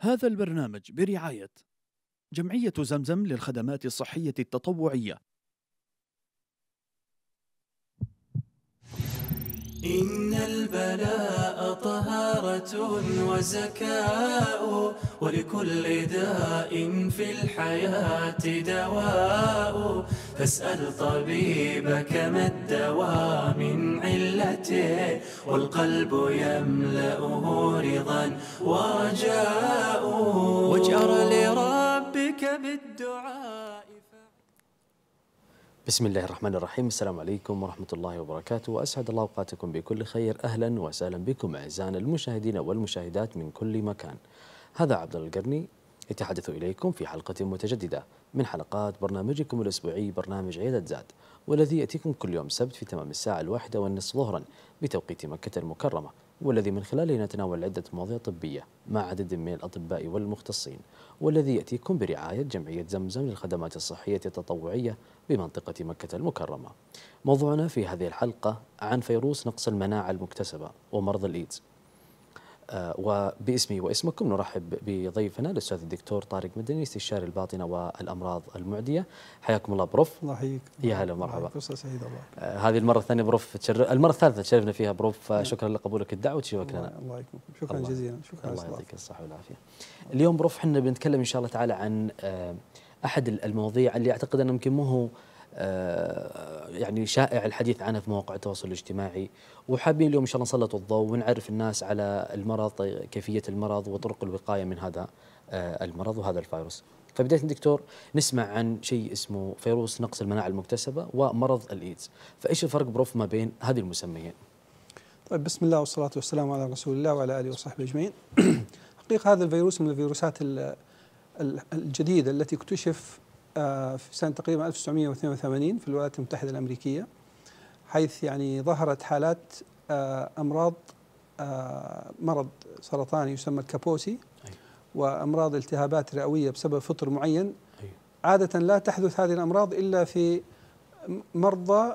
هذا البرنامج برعاية جمعية زمزم للخدمات الصحية التطوعية. إن البلاء طهارة وزكاء، ولكل داء في الحياة دواء، فاسأل طبيبك ما الدواء من علته، والقلب يملأه رضا ورجاء، واجأر لربك بالدعاء. بسم الله الرحمن الرحيم. السلام عليكم ورحمة الله وبركاته، وأسعد الله أوقاتكم بكل خير. أهلا وسهلا بكم أعزائنا المشاهدين والمشاهدات من كل مكان. هذا عبد الله القرني يتحدث إليكم في حلقة متجددة من حلقات برنامجكم الأسبوعي برنامج عيادة زاد، والذي يأتيكم كل يوم سبت في تمام الساعة 1:30 ظهرا بتوقيت مكة المكرمة، والذي من خلاله نتناول عدة مواضيع طبية مع عدد من الأطباء والمختصين، والذي يأتيكم برعاية جمعية زمزم للخدمات الصحية التطوعية بمنطقة مكة المكرمة. موضوعنا في هذه الحلقة عن فيروس نقص المناعة المكتسبة ومرض الإيدز. وباسمي واسمكم نرحب بضيفنا الأستاذ الدكتور طارق مدني، استشاري الباطنة والأمراض المعدية. حياكم الله بروف. الله يحييك. يا هلا ومرحبا. فرصة سعيدة الله. هذه المرة الثانية بروف المرة الثالثة تشرفنا فيها بروف، شكرا لقبولك الدعوة وتشرفك لنا. الله يكرمكم، شكرا جزيلا. شكرا. الله يعطيك الصحة والعافية. اليوم بروف احنا بنتكلم إن شاء الله تعالى عن أحد المواضيع اللي أعتقد أنه يمكن مو هو يعني شائع الحديث عنها في مواقع التواصل الاجتماعي، وحابين اليوم إن شاء الله نسلط الضوء ونعرف الناس على المرض، كيفية المرض وطرق الوقاية من هذا المرض وهذا الفيروس. فبداية دكتور نسمع عن شيء اسمه فيروس نقص المناعة المكتسبة ومرض الإيدز، فإيش الفرق بروف ما بين هذه المسميين؟ طيب، بسم الله والصلاة والسلام على رسول الله وعلى آله وصحبه أجمعين. حقيقة هذا الفيروس من الفيروسات الجديدة التي اكتشف في سنة تقريبا 1982 في الولايات المتحدة الأمريكية، حيث يعني ظهرت حالات أمراض مرض سرطاني يسمى الكابوسي، وأمراض التهابات رئوية بسبب فطر معين. عادة لا تحدث هذه الأمراض إلا في مرضى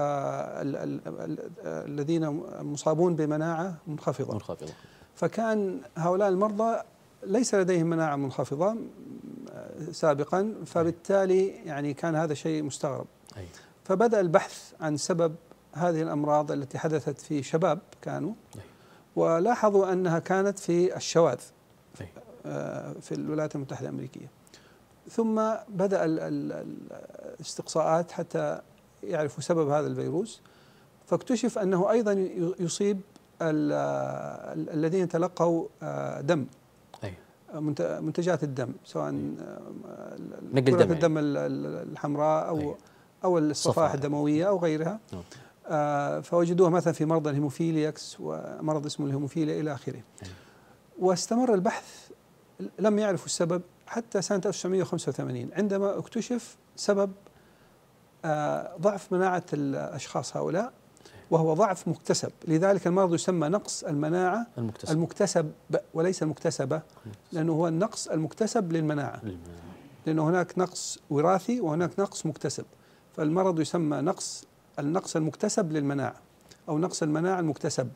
الذين مصابون بمناعة منخفضة. فكان هؤلاء المرضى ليس لديهم مناعة منخفضة سابقا، فبالتالي يعني كان هذا شيء مستغرب. فبدأ البحث عن سبب هذه الأمراض التي حدثت في شباب كانوا، ولاحظوا أنها كانت في الشواذ في الولايات المتحدة الأمريكية. ثم بدأ الاستقصاءات حتى يعرفوا سبب هذا الفيروس، فاكتشف أنه أيضا يصيب الذين تلقوا دم، منتجات الدم، سواء كرة الدم الحمراء أو الصفائح الدموية أو غيرها. فوجدوها مثلا في مرضى الهيموفيلياكس ومرض اسمه الهيموفيليا إلى آخره. واستمر البحث، لم يعرفوا السبب حتى سنة 1985 عندما اكتشف سبب ضعف مناعة الأشخاص هؤلاء، وهو ضعف مكتسب. لذلك المرض يسمى نقص المناعة المكتسب وليس المكتسبة، لأنه هو النقص المكتسب للمناعة، لأنه هناك نقص وراثي وهناك نقص مكتسب. فالمرض يسمى النقص المكتسب للمناعة أو نقص المناعة المكتسب.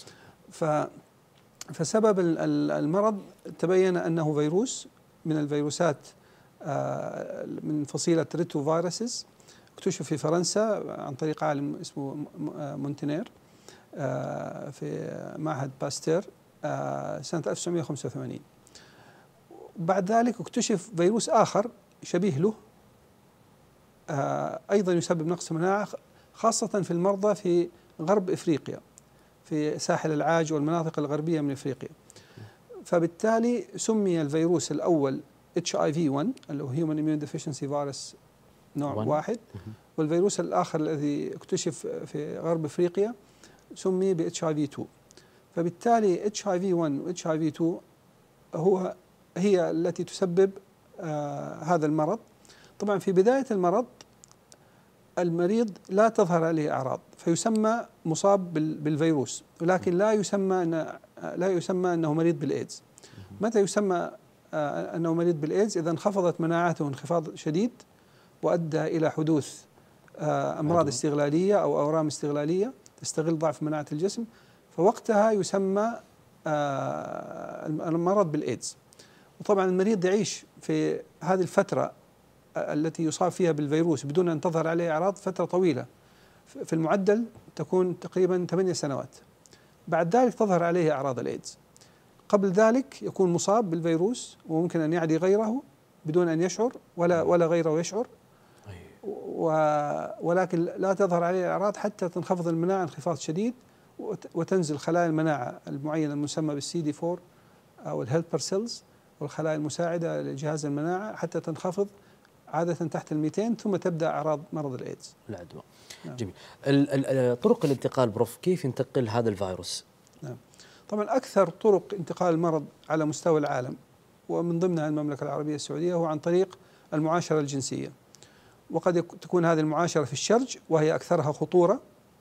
فسبب المرض تبين أنه فيروس من الفيروسات من فصيلة ريتو فيروسز، اكتشف في فرنسا عن طريق عالم اسمه مونتينير في معهد باستير سنة 1985. بعد ذلك اكتشف فيروس آخر شبيه له أيضا يسبب نقص المناعة، خاصة في المرضى في غرب إفريقيا، في ساحل العاج والمناطق الغربية من إفريقيا. فبالتالي سمي الفيروس الأول HIV-1 اللي هو Human Immune Deficiency Virus نوع 1، والفيروس الآخر الذي اكتشف في غرب إفريقيا سمي ب HIV-2. فبالتالي HIV-1 و HIV-2 هي التي تسبب هذا المرض. طبعا في بداية المرض المريض لا تظهر عليه أعراض، فيسمى مصاب بالفيروس، ولكن لا يسمى أنه مريض بالإيدز. متى يسمى أنه مريض بالإيدز؟ إذا انخفضت مناعته انخفاض شديد وأدى إلى حدوث أمراض استغلالية أو أورام استغلالية تستغل ضعف مناعة الجسم، فوقتها يسمى المرض بالإيدز. وطبعا المريض يعيش في هذه الفترة التي يصاب فيها بالفيروس بدون أن تظهر عليه أعراض فترة طويلة، في المعدل تكون تقريبا 8 سنوات. بعد ذلك تظهر عليه أعراض الإيدز. قبل ذلك يكون مصاب بالفيروس وممكن أن يعدي غيره بدون أن يشعر ولا غيره يشعر، ولكن لا تظهر عليه الأعراض حتى تنخفض المناعة انخفاض شديد وتنزل خلايا المناعة المعينة المسمى بالسي دي 4 أو الهيلبر سيلز والخلايا المساعدة لجهاز المناعة حتى تنخفض عادة تحت 200 ثم تبدأ أعراض مرض الإيدز. العدوى. نعم. جميل. طرق الانتقال بروف، كيف ينتقل هذا الفيروس؟ نعم. طبعا أكثر طرق انتقال المرض على مستوى العالم ومن ضمنها المملكة العربية السعودية هو عن طريق المعاشرة الجنسية، وقد تكون هذه المعاشرة في الشرج وهي أكثرها خطورة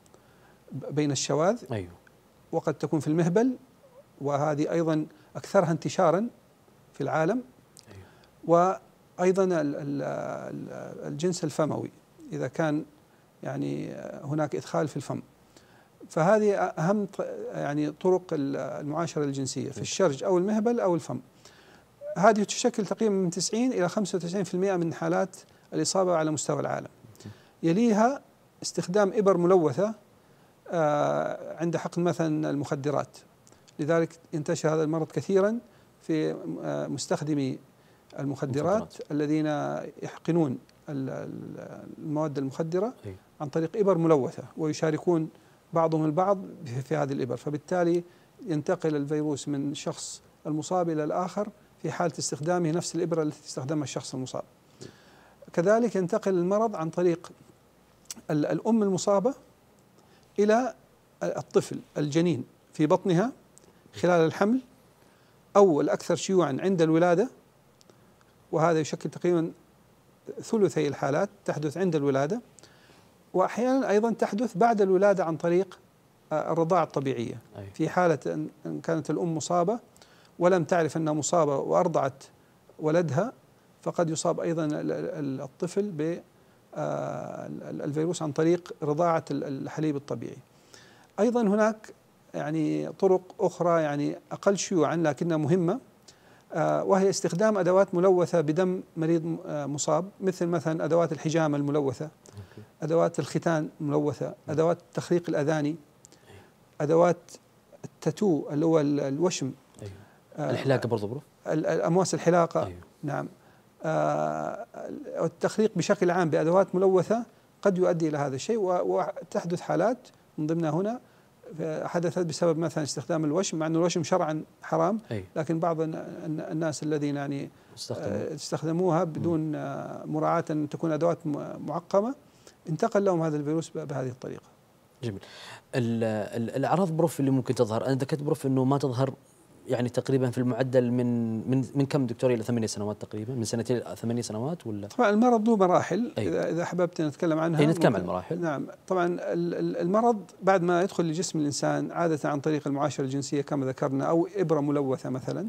بين الشواذ. أيوه. وقد تكون في المهبل وهذه أيضا أكثرها انتشارا في العالم. أيوه. وأيضا الجنس الفموي إذا كان يعني هناك إدخال في الفم، فهذه أهم يعني طرق المعاشرة الجنسية في الشرج أو المهبل أو الفم. هذه تشكل تقريبا من 90 إلى 95% من حالات الإصابة على مستوى العالم. يليها استخدام إبر ملوثة عند حقن مثلا المخدرات، لذلك ينتشر هذا المرض كثيرا في مستخدمي المخدرات الذين يحقنون المواد المخدرة عن طريق إبر ملوثة ويشاركون بعضهم البعض في هذه الإبر، فبالتالي ينتقل الفيروس من شخص المصاب إلى الآخر في حالة استخدامه نفس الإبرة التي استخدمها الشخص المصاب. كذلك ينتقل المرض عن طريق الأم المصابة إلى الطفل الجنين في بطنها خلال الحمل أو الأكثر شيوعا عند الولادة، وهذا يشكل تقريبا ثلثي الحالات تحدث عند الولادة، وأحيانا أيضا تحدث بعد الولادة عن طريق الرضاعة الطبيعية. في حالة أن كانت الأم مصابة ولم تعرف أنها مصابة وأرضعت ولدها فقد يصاب أيضا الطفل بالفيروس عن طريق رضاعة الحليب الطبيعي. أيضا هناك يعني طرق أخرى يعني أقل شيوعا لكنها مهمة، وهي استخدام أدوات ملوثة بدم مريض مصاب، مثلا أدوات الحجامة الملوثة، أدوات الختان الملوثة، أدوات تخريق الأذاني، أدوات التاتو اللي هو الوشم، الحلاقة برضو برو، الأمواس الحلاقة. نعم. التخريق بشكل عام بأدوات ملوثة قد يؤدي إلى هذا الشيء، وتحدث حالات من ضمنها هنا حدثت بسبب مثلا استخدام الوشم، مع أن الوشم شرعا حرام، لكن بعض الناس الذين يعني استخدموها بدون مراعاة أن تكون أدوات معقمة انتقل لهم هذا الفيروس بهذه الطريقة. جميل. الأعراض بروف اللي ممكن تظهر، أنا ذكرت بروف أنه ما تظهر يعني تقريبا في المعدل من كم دكتور إلى 8 سنوات تقريبا، من 2 إلى 8 سنوات ولا؟ طبعا المرض له مراحل. إذا أحببت نتكلم عنها نتكلم عن المراحل. نعم. طبعا المرض بعد ما يدخل لجسم الإنسان عادة عن طريق المعاشرة الجنسية كما ذكرنا أو إبرة ملوثة مثلا.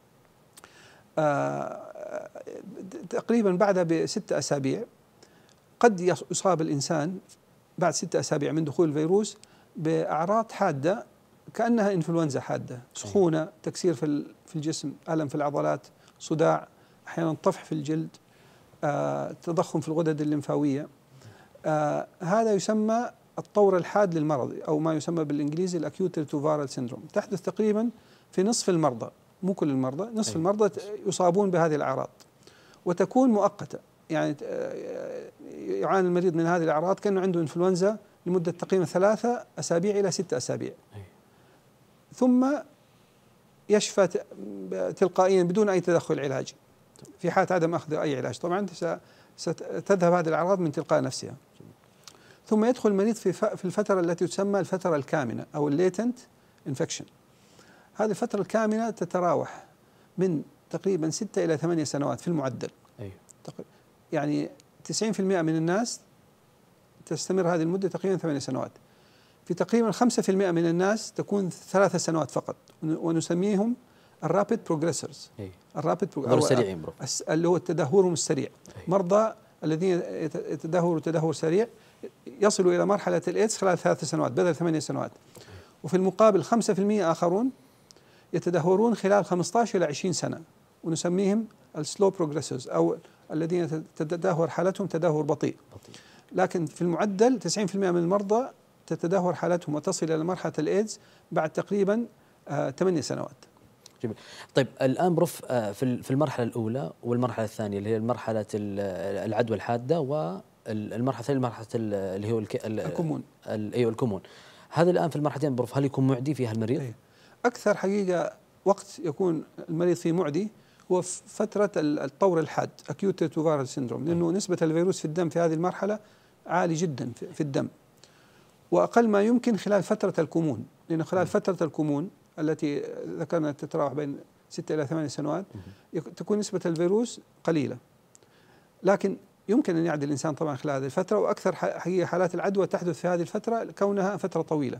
تقريبا بعدها ب6 أسابيع قد يصاب الإنسان بعد 6 أسابيع من دخول الفيروس بأعراض حادة كأنها إنفلونزا حادة، سخونة، تكسير في الجسم، ألم في العضلات، صداع، أحيانا طفح في الجلد، تضخم في الغدد الليمفاوية. هذا يسمى الطور الحاد للمرض أو ما يسمى بالإنجليزي الأكيوت ريتروفيرال سيندروم. تحدث تقريبا في نصف المرضى، مو كل المرضى، نصف المرضى يصابون بهذه الأعراض وتكون مؤقتة، يعني يعاني المريض من هذه الأعراض كأنه عنده إنفلونزا لمدة تقريبا 3 أسابيع إلى 6 أسابيع، ثم يشفى تلقائيا بدون أي تدخل علاجي في حالة عدم أخذ أي علاج. طبعا ستذهب هذه الأعراض من تلقاء نفسها، ثم يدخل المريض في الفترة التي تسمى الفترة الكامنة أو الليتنت انفكشن. هذه الفترة الكامنة تتراوح من تقريبا 6 إلى 8 سنوات في المعدل. يعني 90% من الناس تستمر هذه المدة تقريبا 8 سنوات. في تقريبا 5% من الناس تكون 3 سنوات فقط، ونسميهم الرابيد بروجريسرز. الرابيد سريعين اللي هو تدهورهم السريع. مرضى الذين يتدهوروا تدهور سريع يصلوا إلى مرحلة الإيدز خلال 3 سنوات بدل 8 سنوات. وفي المقابل 5% آخرون يتدهورون خلال 15 إلى 20 سنة، ونسميهم السلو بروجريسرز أو الذين تتدهور حالتهم تدهور بطيء. لكن في المعدل 90% من المرضى تتدهور حالتهم وتصل إلى مرحلة الإيدز بعد تقريبا 8 سنوات. جميل. طيب الآن بروف في المرحلة الأولى والمرحلة الثانية اللي هي مرحلة العدوى الحادة، والمرحلة الثانية مرحلة اللي هو الكمون. أيوه الكمون. هذا الآن في المرحلتين بروف هل يكون معدي فيها المريض؟ أيه. أكثر حقيقة وقت يكون المريض فيه معدي هو فترة الطور الحاد acute retroviral syndrome، لأنه نسبة الفيروس في الدم في هذه المرحلة عالي جدا في الدم، وأقل ما يمكن خلال فترة الكمون، لأن خلال فترة الكمون التي ذكرنا تتراوح بين 6 إلى 8 سنوات تكون نسبة الفيروس قليلة، لكن يمكن أن يعدي الإنسان طبعا خلال هذه الفترة. وأكثر حقيقة حالات العدوى تحدث في هذه الفترة كونها فترة طويلة.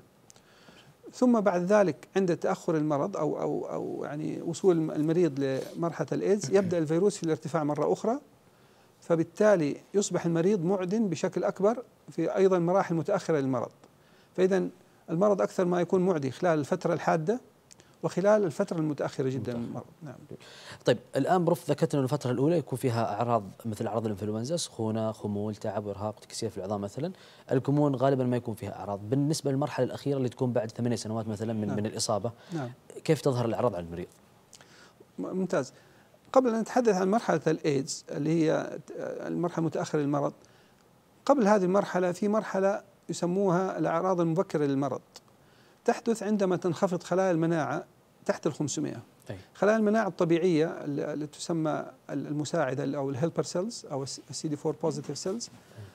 ثم بعد ذلك عند تأخر المرض أو يعني وصول المريض لمرحلة الإيدز يبدأ الفيروس في الارتفاع مرة أخرى، فبالتالي يصبح المريض معدن بشكل أكبر في أيضا مراحل متأخرة للمرض. فإذا المرض أكثر ما يكون معدي خلال الفترة الحادة وخلال الفترة المتأخرة جدا من المرض. نعم. طيب الآن بروف ذكرت أن الفترة الأولى يكون فيها أعراض مثل أعراض الإنفلونزا، سخونة، خمول، تعب، إرهاق، تكسير في العظام مثلا. الكمون غالبا ما يكون فيها أعراض. بالنسبة للمرحلة الأخيرة اللي تكون بعد 8 سنوات مثلا من الإصابة، نعم. كيف تظهر الأعراض على المريض؟ ممتاز. قبل أن نتحدث عن مرحلة الإيدز اللي هي المرحلة المتأخرة للمرض، قبل هذه المرحلة في مرحلة يسموها الأعراض المبكرة للمرض، تحدث عندما تنخفض خلايا المناعة تحت 500. خلايا المناعة الطبيعية اللي تسمى المساعدة أو الهيلبر سيلز أو السي دي 4 بوزيتيف سيلز،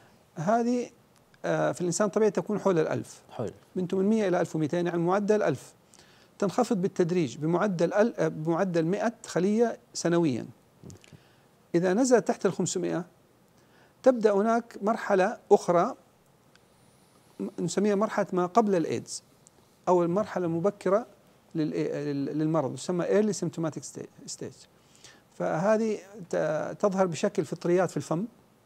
هذه في الإنسان الطبيعي تكون حول 1000 من 800 إلى 1200، يعني معدل 1000. تنخفض بالتدريج بمعدل 100 خلية سنويا. إذا نزلت تحت 500 تبدأ هناك مرحلة أخرى نسميها مرحلة ما قبل الإيدز أو المرحلة المبكرة للمرض، تسمى early symptomatic stage. فهذه تظهر بشكل فطريات في الفم.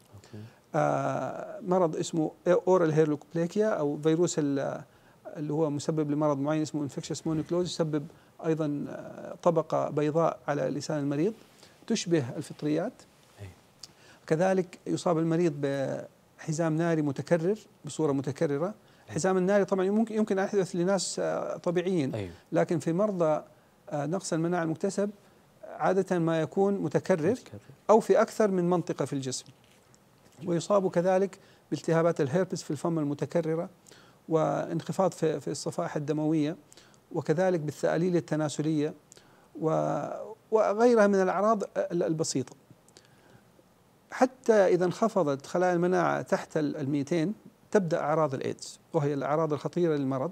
مرض اسمه oral hair leukoplakia أو فيروس اللي هو مسبب لمرض معين اسمه infectious mononucleosis، يسبب أيضا طبقة بيضاء على لسان المريض تشبه الفطريات. كذلك يصاب المريض بحزام ناري متكرر بصورة متكررة. الحزام الناري طبعا يمكن أن يحدث لناس طبيعيين، لكن في مرضى نقص المناعة المكتسب عادة ما يكون متكرر أو في أكثر من منطقة في الجسم. ويصاب كذلك بالتهابات الهيربس في الفم المتكررة، وانخفاض في الصفائح الدموية، وكذلك بالثأليل التناسلية وغيرها من الأعراض البسيطة. حتى إذا انخفضت خلايا المناعة تحت 200 تبدأ أعراض الإيدز، وهي الأعراض الخطيرة للمرض،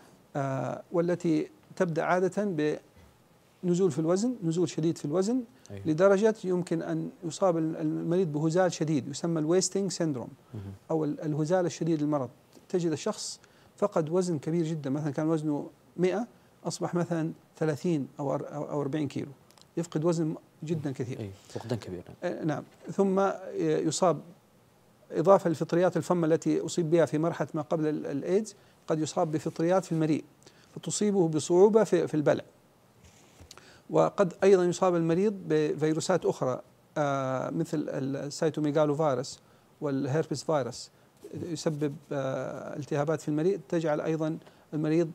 والتي تبدأ عادة بنزول في الوزن، نزول شديد في الوزن، لدرجة يمكن أن يصاب المريض بهزال شديد يسمى الويستنج سيندروم أو الهزال الشديد للمرض. تجد الشخص فقد وزن كبير جدا، مثلا كان وزنه 100 أصبح مثلا 30 أو 40 كيلو، يفقد وزن جدا كثير. فقدان كبير. نعم. ثم يصاب إضافة لفطريات الفم التي أصيب بها في مرحلة ما قبل الإيدز، قد يصاب بفطريات في المريء فتصيبه بصعوبة في البلع. وقد أيضا يصاب المريض بفيروسات أخرى مثل السيتوميغالو فيروس والهيربس فيروس، يسبب التهابات في المريء تجعل أيضا المريض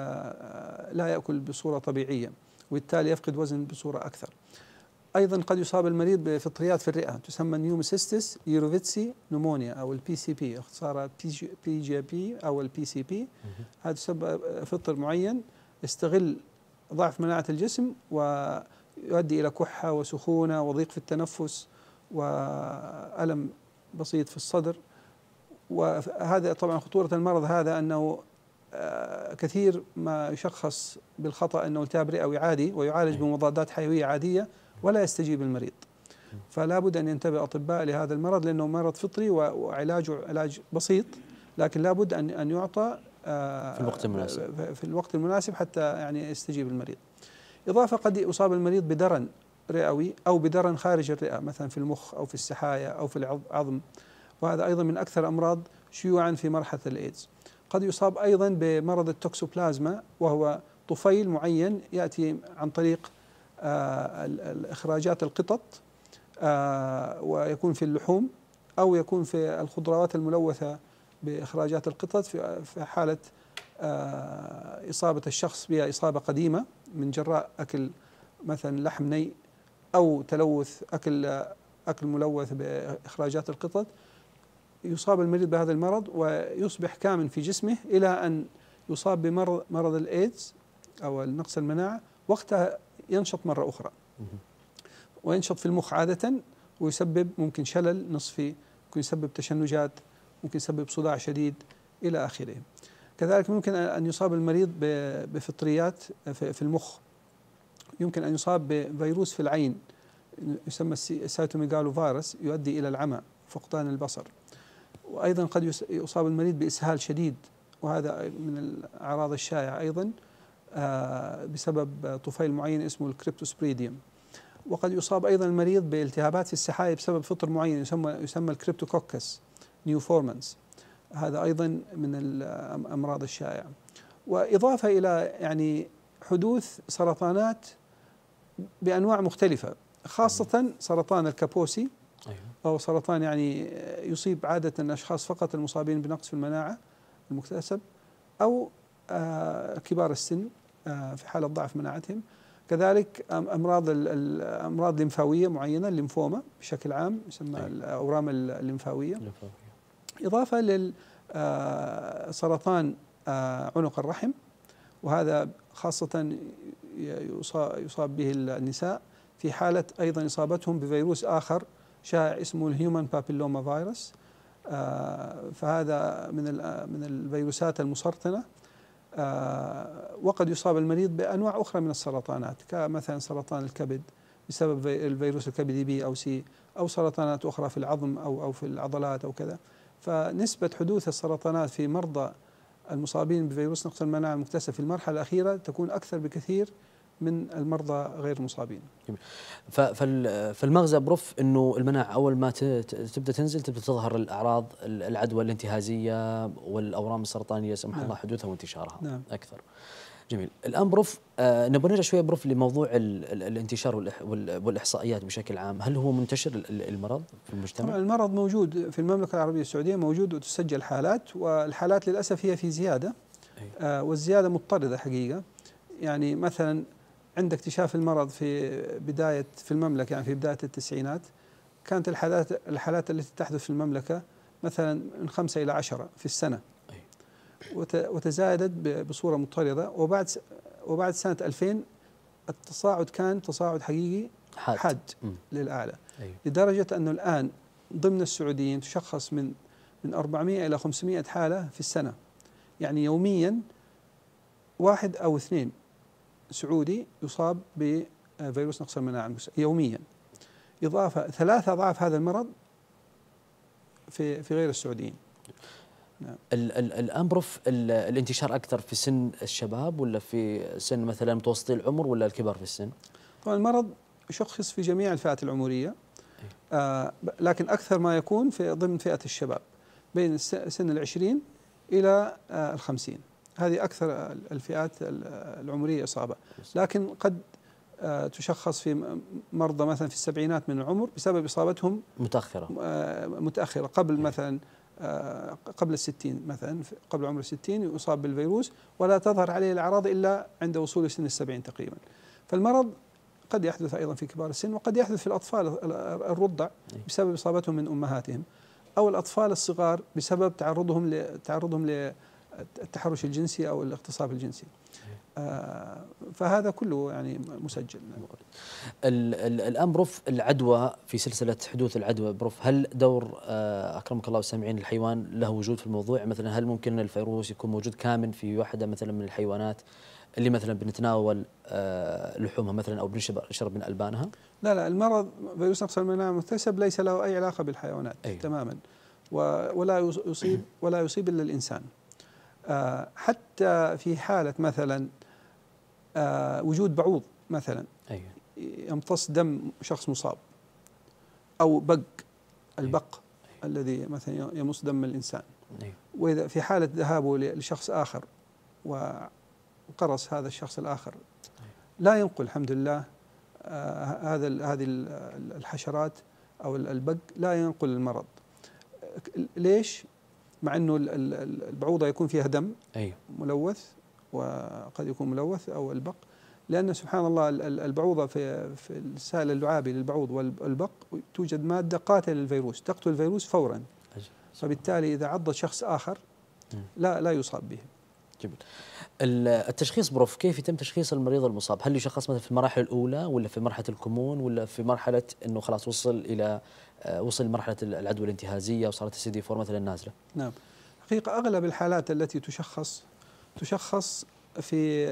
لا يأكل بصورة طبيعية، وبالتالي يفقد وزن بصورة أكثر. أيضا قد يصاب المريض بفطريات في الرئة تسمى نيوموسيستس يوروفيتسي نمونيا أو البي سي بي، اختصارها بي جي بي أو البي سي بي. هذا تسبب فطر معين يستغل ضعف مناعة الجسم ويؤدي إلى كحة وسخونة وضيق في التنفس وألم بسيط في الصدر. وهذا طبعا خطورة المرض هذا أنه كثير ما يشخص بالخطأ أنه التهاب رئوي عادي ويعالج بمضادات حيوية عادية ولا يستجيب المريض. فلا بد أن ينتبه الأطباء لهذا المرض، لأنه مرض فطري وعلاجه علاج بسيط، لكن لا بد أن يعطى في الوقت المناسب حتى يعني يستجيب المريض. إضافة قد يصاب المريض بدرن رئوي أو بدرن خارج الرئة، مثلا في المخ أو في السحايا أو في العظم، وهذا أيضا من أكثر الأمراض شيوعا في مرحلة الإيدز. قد يصاب أيضا بمرض التوكسوبلازما، وهو طفيل معين يأتي عن طريق إخراجات القطط، ويكون في اللحوم، أو يكون في الخضروات الملوثة بإخراجات القطط في حالة إصابة الشخص بها إصابة قديمة من جراء أكل مثلا لحم ني، أو تلوث أكل ملوث بإخراجات القطط، يصاب المريض بهذا المرض ويصبح كامن في جسمه إلى أن يصاب بمرض الإيدز أو النقص المناعة. وقتها ينشط مرة أخرى، وينشط في المخ عادة، ويسبب ممكن شلل نصفي، ممكن يسبب تشنجات، ممكن يسبب صداع شديد إلى آخره. كذلك ممكن أن يصاب المريض بفطريات في المخ، يمكن أن يصاب بفيروس في العين يسمى السيتوميغالو فيروس، يؤدي إلى العمى، فقدان البصر. وأيضا قد يصاب المريض بإسهال شديد، وهذا من الأعراض الشائعة أيضا بسبب طفيل معين اسمه الكريبتوسبريديوم. وقد يصاب أيضا المريض بالتهابات في السحايا بسبب فطر معين يسمى الكريبتوكوكس نيوفورمانس، هذا أيضا من الأمراض الشائعة. وإضافة إلى يعني حدوث سرطانات بأنواع مختلفة، خاصة سرطان الكابوسي، أو سرطان يعني يصيب عادة الأشخاص فقط المصابين بنقص في المناعة المكتسب، أو كبار السن في حالة ضعف مناعتهم. كذلك أمراض لمفاوية معينة، الليمفوما بشكل عام يسمى الأورام الليمفاوية. إضافة لسرطان عنق الرحم، وهذا خاصة يصاب به النساء في حالة أيضا إصابتهم بفيروس آخر شائع اسمه الهيومن بابيلوما فيروس، فهذا من الفيروسات المسرطنة. وقد يصاب المريض بأنواع أخرى من السرطانات، كمثلا سرطان الكبد بسبب الفيروس الكبدي بي أو سي، أو سرطانات أخرى في العظم أو في العضلات أو كذا. فنسبة حدوث السرطانات في مرضى المصابين بفيروس نقص المناعة المكتسب في المرحلة الأخيرة تكون أكثر بكثير من المرضى غير المصابين. فالمغزى بروف انه المناعه اول ما تبدا تنزل تبدا تظهر الاعراض العدوى الانتهازيه والاورام السرطانيه سمح الله حدوثها وانتشارها اكثر. جميل. الان بروف نبغى نرجع شويه بروف لموضوع الانتشار والاحصائيات بشكل عام، هل هو منتشر المرض في المجتمع؟ طبعا المرض موجود في المملكه العربيه السعوديه، موجود وتسجل حالات، والحالات للاسف هي في زياده. والزياده مضطرده حقيقه. يعني مثلا عند اكتشاف المرض في المملكه، يعني في بدايه التسعينات، كانت الحالات التي تحدث في المملكه مثلا من 5 إلى 10 في السنه، وتزايدت بصوره مضطرده. وبعد سنه 2000 التصاعد كان تصاعد حقيقي حاد للاعلى، لدرجه انه الان ضمن السعوديين تشخص من 400 الى 500 حاله في السنه. يعني يوميا 1 أو 2 سعودي يصاب بفيروس نقص المناعة يوميا، إضافة 3 أضعاف هذا المرض في غير السعوديين. نعم. الآن بروف الانتشار أكثر في سن الشباب ولا في سن مثلا متوسطي العمر ولا الكبار في السن؟ طبعا المرض يشخص في جميع الفئات العمرية، لكن أكثر ما يكون ضمن فئة الشباب بين سن 20 إلى 50. هذه أكثر الفئات العمرية إصابة، لكن قد تشخص في مرضى مثلا في السبعينات من العمر بسبب إصابتهم متأخرة قبل مثلا قبل 60 مثلا، قبل عمر 60 يصاب بالفيروس ولا تظهر عليه الأعراض إلا عند وصول سن 70 تقريبا. فالمرض قد يحدث أيضا في كبار السن، وقد يحدث في الأطفال الرضع بسبب إصابتهم من أمهاتهم، أو الأطفال الصغار بسبب تعرضهم للتحرش الجنسي أو الاغتصاب الجنسي. فهذا كله يعني مسجل. الآن بروف العدوى في سلسلة حدوث العدوى بروف، هل دور أكرمك الله والسامعين الحيوان له وجود في الموضوع؟ مثلا هل ممكن الفيروس يكون موجود كامن في واحدة مثلا من الحيوانات اللي مثلا بنتناول لحومها مثلا أو بنشرب من ألبانها؟ لا، المرض فيروس نقص المناعة المكتسب ليس له أي علاقة بالحيوانات تماما، ولا يصيب إلا الإنسان. حتى في حالة مثلا وجود بعوض مثلا يمتص دم شخص مصاب، أو البق الذي مثلا يمص دم الإنسان، وإذا في حالة ذهابه لشخص آخر وقرص هذا الشخص الآخر لا ينقل الحمد لله هذه الحشرات أو البق لا ينقل المرض. ليش؟ مع أنه البعوضة يكون فيها دم ملوث، وقد يكون ملوث أو البق، لأن سبحان الله البعوضة في السائل اللعابي للبعوض والبق توجد مادة قاتلة للفيروس تقتل الفيروس فورا، فبالتالي إذا عض شخص آخر لا يصاب به. جميل. التشخيص بروف، كيف يتم تشخيص المريض المصاب؟ هل يشخص مثلا في المراحل الأولى، ولا في مرحلة الكمون، ولا في مرحلة أنه خلاص وصل لمرحلة العدوى الانتهازية وصارت السي دي 4 مثلا نازلة؟ نعم، حقيقة أغلب الحالات التي تشخص في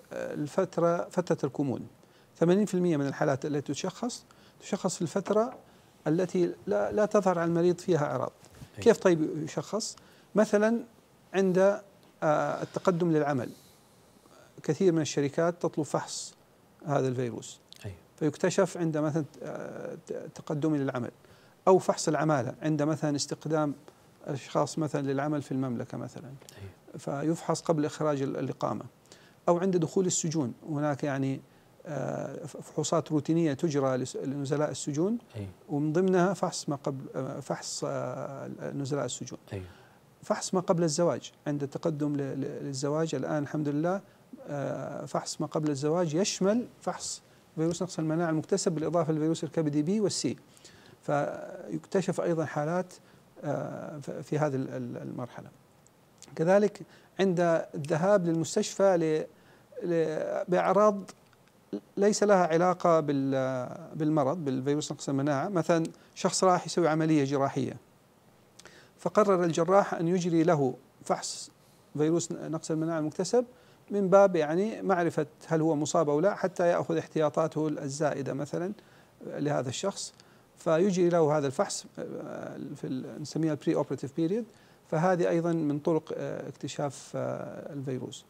فترة الكمون. 80% من الحالات التي تشخص في الفترة التي لا تظهر على المريض فيها أعراض. كيف طيب يشخص؟ مثلا عند التقدم للعمل، كثير من الشركات تطلب فحص هذا الفيروس، فيكتشف عند مثلا تقدم للعمل، أو فحص العمالة عند مثلا استخدام أشخاص مثلا للعمل في المملكة مثلا، فيفحص قبل إخراج الإقامة، أو عند دخول السجون. هناك يعني فحوصات روتينية تجرى لنزلاء السجون، ومن ضمنها فحص ما قبل فحص نزلاء السجون. فحص ما قبل الزواج عند التقدم للزواج الآن الحمد لله، فحص ما قبل الزواج يشمل فحص فيروس نقص المناعة المكتسب بالإضافة لفيروس الكبدي بي والسي، فيكتشف أيضا حالات في هذه المرحلة. كذلك عند الذهاب للمستشفى بأعراض ليس لها علاقة بالمرض بالفيروس نقص المناعة، مثلا شخص راح يسوي عملية جراحية، فقرر الجراح أن يجري له فحص فيروس نقص المناعة المكتسب من باب يعني معرفة هل هو مصاب أو لا، حتى يأخذ احتياطاته الزائدة مثلا لهذا الشخص، فيجري له هذا الفحص نسميها البري اوبراتيف بيريد. فهذه أيضا من طرق اكتشاف الفيروس.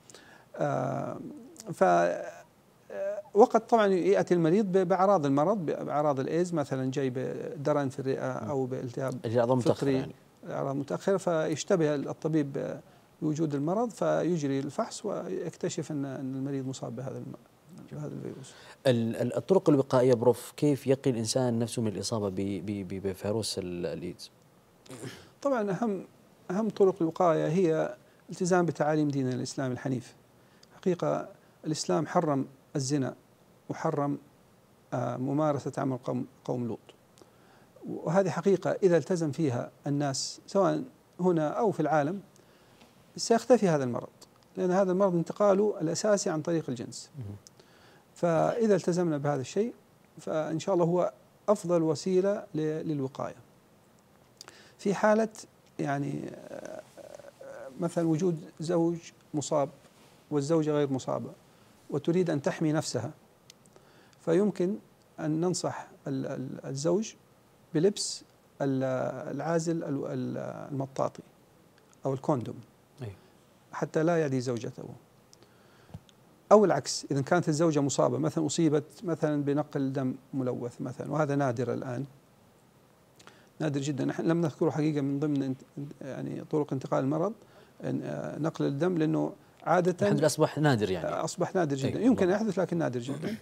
وقد طبعا يأتي المريض بأعراض المرض، بأعراض الإيدز مثلا، جاي بدرن في الرئة أو بالتهاب فطري يعني. أعراض متأخرة، فيشتبه الطبيب بوجود المرض، فيجري الفحص ويكتشف أن المريض مصاب بهذا الفيروس. الطرق الوقائية بروف، كيف يقي الإنسان نفسه من الإصابة بفيروس الإيدز؟ طبعا أهم طرق الوقاية هي الالتزام بتعاليم ديننا الإسلام الحنيف. حقيقة الإسلام حرم الزنا، وحرم ممارسة عمل قوم لوط، وهذه حقيقة إذا التزم فيها الناس سواء هنا أو في العالم سيختفي هذا المرض، لأن هذا المرض انتقاله الأساسي عن طريق الجنس. فإذا التزمنا بهذا الشيء فإن شاء الله هو أفضل وسيلة للوقاية. في حالة يعني مثلا وجود زوج مصاب والزوجة غير مصابة وتريد أن تحمي نفسها، فيمكن أن ننصح الزوج بلبس العازل المطاطي أو الكوندوم حتى لا يعدي زوجته، أو العكس إذا كانت الزوجة مصابة مثلا أصيبت مثلا بنقل دم ملوث مثلا، وهذا نادر الآن، نادر جدا، نحن لم نذكره حقيقة من ضمن يعني طرق انتقال المرض نقل الدم، لأنه عادة الحمد لله أصبح نادر، يعني أصبح نادر جدا، يمكن أن يحدث لكن نادر جدا.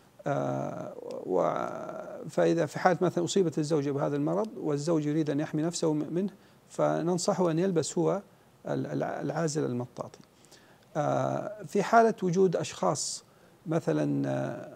فإذا في حالة مثلا أصيبت الزوجة بهذا المرض والزوج يريد أن يحمي نفسه منه، فننصحه أن يلبس هو العازل المطاطي. في حالة وجود أشخاص مثلا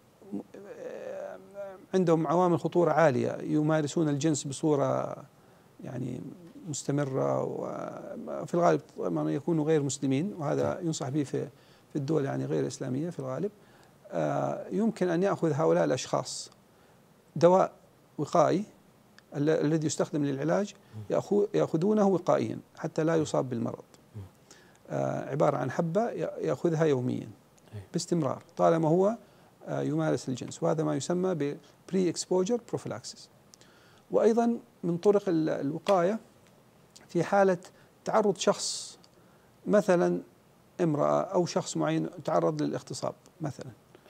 عندهم عوامل خطورة عالية يمارسون الجنس بصورة يعني مستمرة، وفي الغالب طبعا يكونوا غير مسلمين، وهذا ينصح به في الدول يعني غير إسلامية في الغالب، يمكن أن يأخذ هؤلاء الأشخاص دواء وقائي الذي يستخدم للعلاج، يأخذونه وقائيا حتى لا يصاب بالمرض. عبارة عن حبة يأخذها يوميا باستمرار طالما هو يمارس الجنس، وهذا ما يسمى ب pre-exposure prophylaxis. وأيضا من طرق الوقاية في حالة تعرض شخص مثلا امرأة أو شخص معين تعرض للاغتصاب مثلا،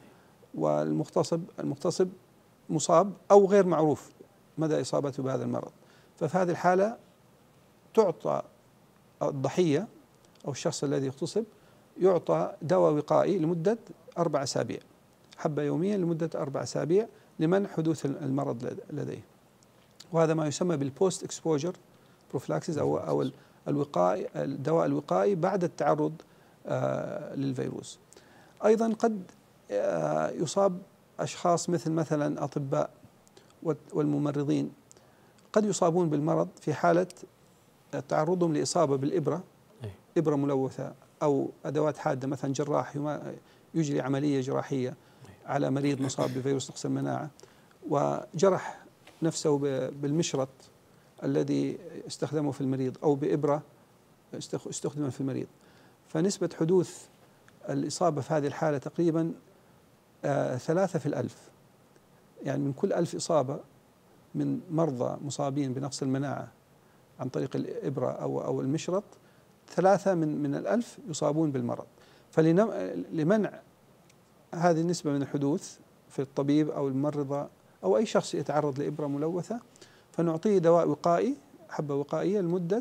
والمغتصب مصاب أو غير معروف مدى إصابته بهذا المرض، ففي هذه الحالة تعطى الضحية أو الشخص الذي اغتصب يعطى دواء وقائي لمدة 4 أسابيع حبة يوميا لمدة 4 أسابيع لمنع حدوث المرض لديه. وهذا ما يسمى بالبوست اكسبوجر بروفلاكسيس أو الوقائي، الدواء الوقائي بعد التعرض للفيروس. أيضا قد يصاب أشخاص مثلا أطباء والممرضين قد يصابون بالمرض في حالة تعرضهم لإصابة بالإبرة، إبرة ملوثة أو أدوات حادة، مثلا جراح يجري عملية جراحية على مريض مصاب بفيروس نقص المناعة وجرح نفسه بالمشرط الذي استخدمه في المريض أو بإبرة استخدم في المريض، فنسبة حدوث الإصابة في هذه الحالة تقريبا 3 في 1000. يعني من كل 1000 إصابة من مرضى مصابين بنقص المناعة عن طريق الإبرة أو المشرط، 3 من 1000 يصابون بالمرض. فلمنع هذه النسبة من الحدوث في الطبيب أو الممرضة أو أي شخص يتعرض لإبرة ملوثة، فنعطيه دواء وقائي، حبة وقائية لمدة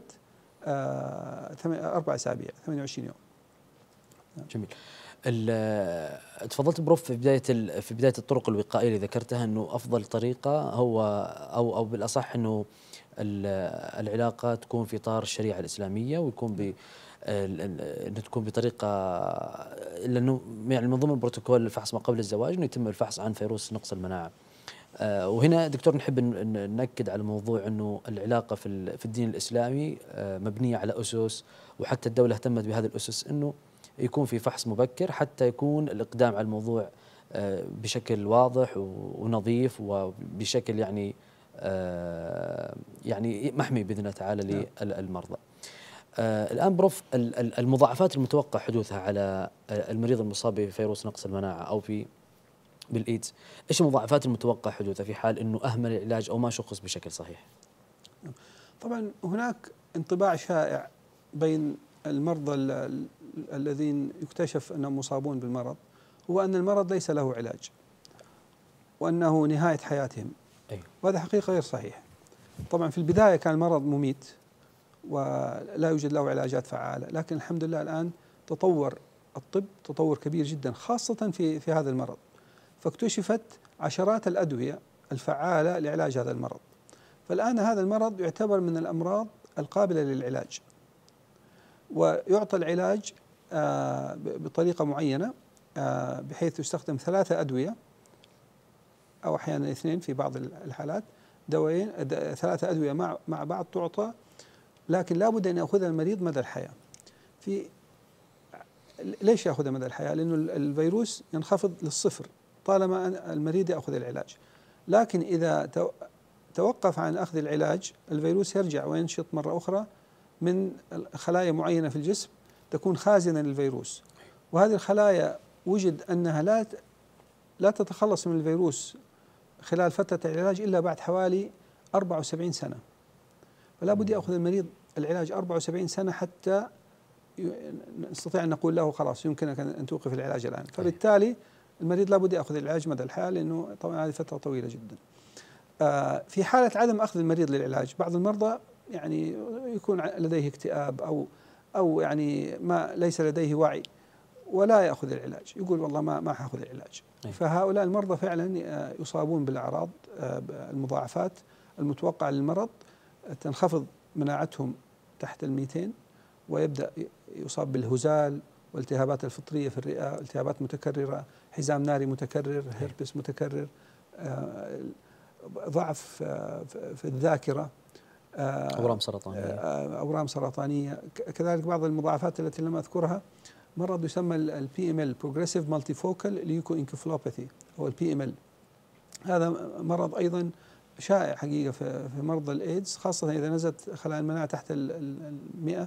4 أسابيع 28 يوم. جميل. تفضلت بروف في بداية الطرق الوقائية اللي ذكرتها أنه أفضل طريقة هو أو بالأصح أنه العلاقة تكون في إطار الشريعة الإسلامية ويكون أنه تكون بطريقة، لأنه يعني من ضمن بروتوكول الفحص ما قبل الزواج أنه يتم الفحص عن فيروس نقص المناعة. وهنا دكتور نحب نأكد على موضوع أنه العلاقة في الدين الإسلامي مبنية على أسس، وحتى الدولة اهتمت بهذه الأسس أنه يكون في فحص مبكر حتى يكون الإقدام على الموضوع بشكل واضح ونظيف وبشكل يعني محمي بإذن الله تعالى للمرضى. الآن بروف، المضاعفات المتوقع حدوثها على المريض المصاب بفيروس نقص المناعة أو بالإيدز، إيش المضاعفات المتوقع حدوثها في حال أنه أهمل العلاج أو ما شخص بشكل صحيح؟ طبعا هناك انطباع شائع بين المرضى الذين يكتشف أنهم مصابون بالمرض هو أن المرض ليس له علاج وأنه نهاية حياتهم. وهذا حقيقة غير صحيح. طبعا في البداية كان المرض مميت ولا يوجد له علاجات فعالة، لكن الحمد لله الآن تطور الطب تطور كبير جدا خاصة في هذا المرض، فاكتشفت عشرات الأدوية الفعالة لعلاج هذا المرض. فالآن هذا المرض يعتبر من الأمراض القابلة للعلاج، ويعطى العلاج بطريقة معينة بحيث يستخدم 3 أدوية أو أحيانا 2 في بعض الحالات، دوايين 3 أدوية مع بعض تعطى، لكن لا بد أن يأخذها المريض مدى الحياة. ليش يأخذها مدى الحياة؟ لأنه الفيروس ينخفض للصفر طالما المريض يأخذ العلاج، لكن إذا توقف عن أخذ العلاج الفيروس يرجع وينشط مرة أخرى من خلايا معينة في الجسم تكون خازنة للفيروس، وهذه الخلايا وجد أنها لا تتخلص من الفيروس خلال فترة العلاج إلا بعد حوالي 74 سنة. فلا بد يأخذ المريض العلاج 74 سنة حتى نستطيع أن نقول له خلاص يمكنك أن توقف العلاج الآن. فبالتالي المريض لا بد يأخذ العلاج مدى الحياة، لأنه طبعا هذه فترة طويلة جدا. في حالة عدم أخذ المريض للعلاج، بعض المرضى يعني يكون لديه اكتئاب أو يعني ما ليس لديه وعي ولا يأخذ العلاج، يقول والله ما حأخذ العلاج. فهؤلاء المرضى فعلا يصابون بالأعراض المضاعفات المتوقعة للمرض، تنخفض مناعتهم تحت 200 ويبدأ يصاب بالهزال والالتهابات الفطرية في الرئة، التهابات متكررة، حزام ناري متكرر، هيربس متكرر، ضعف في الذاكرة، أورام سرطانية. كذلك بعض المضاعفات التي لم أذكرها مرض يسمى PML Progressive Multifocal Leukoencephalopathy أو PML. هذا مرض أيضا شائع حقيقة في مرضى الإيدز، خاصة إذا نزلت خلايا المناعة تحت 100،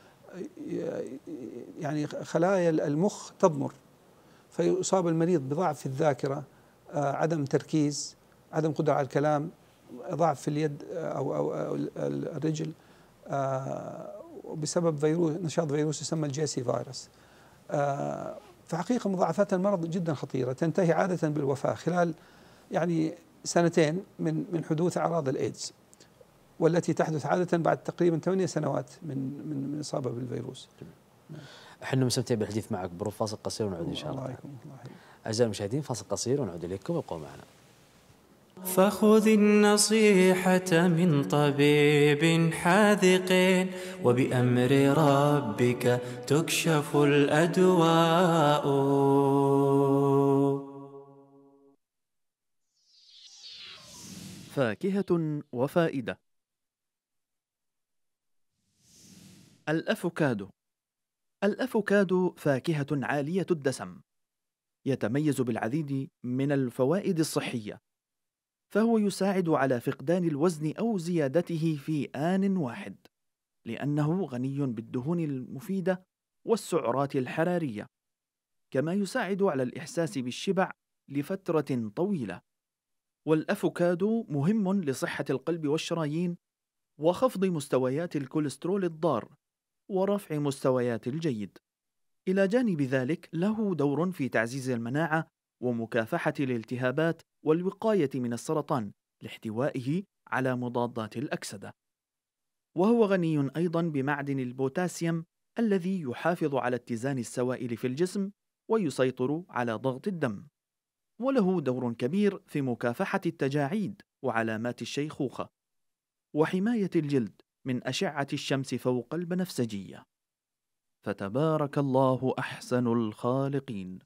يعني خلايا المخ تضمر، فيصاب المريض بضعف في الذاكرة، عدم تركيز، عدم قدرة على الكلام، ضعف في اليد أو الرجل بسبب نشاط فيروس يسمى الجيسي فيروس. فحقيقة مضاعفات المرض جدا خطيرة، تنتهي عادة بالوفاة خلال يعني 2 من حدوث أعراض الإيدز، والتي تحدث عادة بعد تقريبا 8 سنوات من إصابة بالفيروس. احنا مستمتعين بالحديث معك بروف. فاصل قصير ونعود إن شاء الله. أعزائي المشاهدين فاصل قصير ونعود إليكم، ابقوا معنا. فخذ النصيحة من طبيب حاذق، وبأمر ربك تكشف الأدواء. فاكهة وفائدة. الأفوكادو. الأفوكادو فاكهة عالية الدسم، يتميز بالعديد من الفوائد الصحية، فهو يساعد على فقدان الوزن أو زيادته في آن واحد، لأنه غني بالدهون المفيدة والسعرات الحرارية، كما يساعد على الإحساس بالشبع لفترة طويلة. والأفوكادو مهم لصحة القلب والشرايين، وخفض مستويات الكوليسترول الضار، ورفع مستويات الجيد. إلى جانب ذلك له دور في تعزيز المناعة ومكافحة الالتهابات والوقاية من السرطان لاحتوائه على مضادات الأكسدة. وهو غني أيضا بمعدن البوتاسيوم الذي يحافظ على اتزان السوائل في الجسم ويسيطر على ضغط الدم. وله دور كبير في مكافحة التجاعيد وعلامات الشيخوخة، وحماية الجلد من أشعة الشمس فوق البنفسجية. فتبارك الله أحسن الخالقين.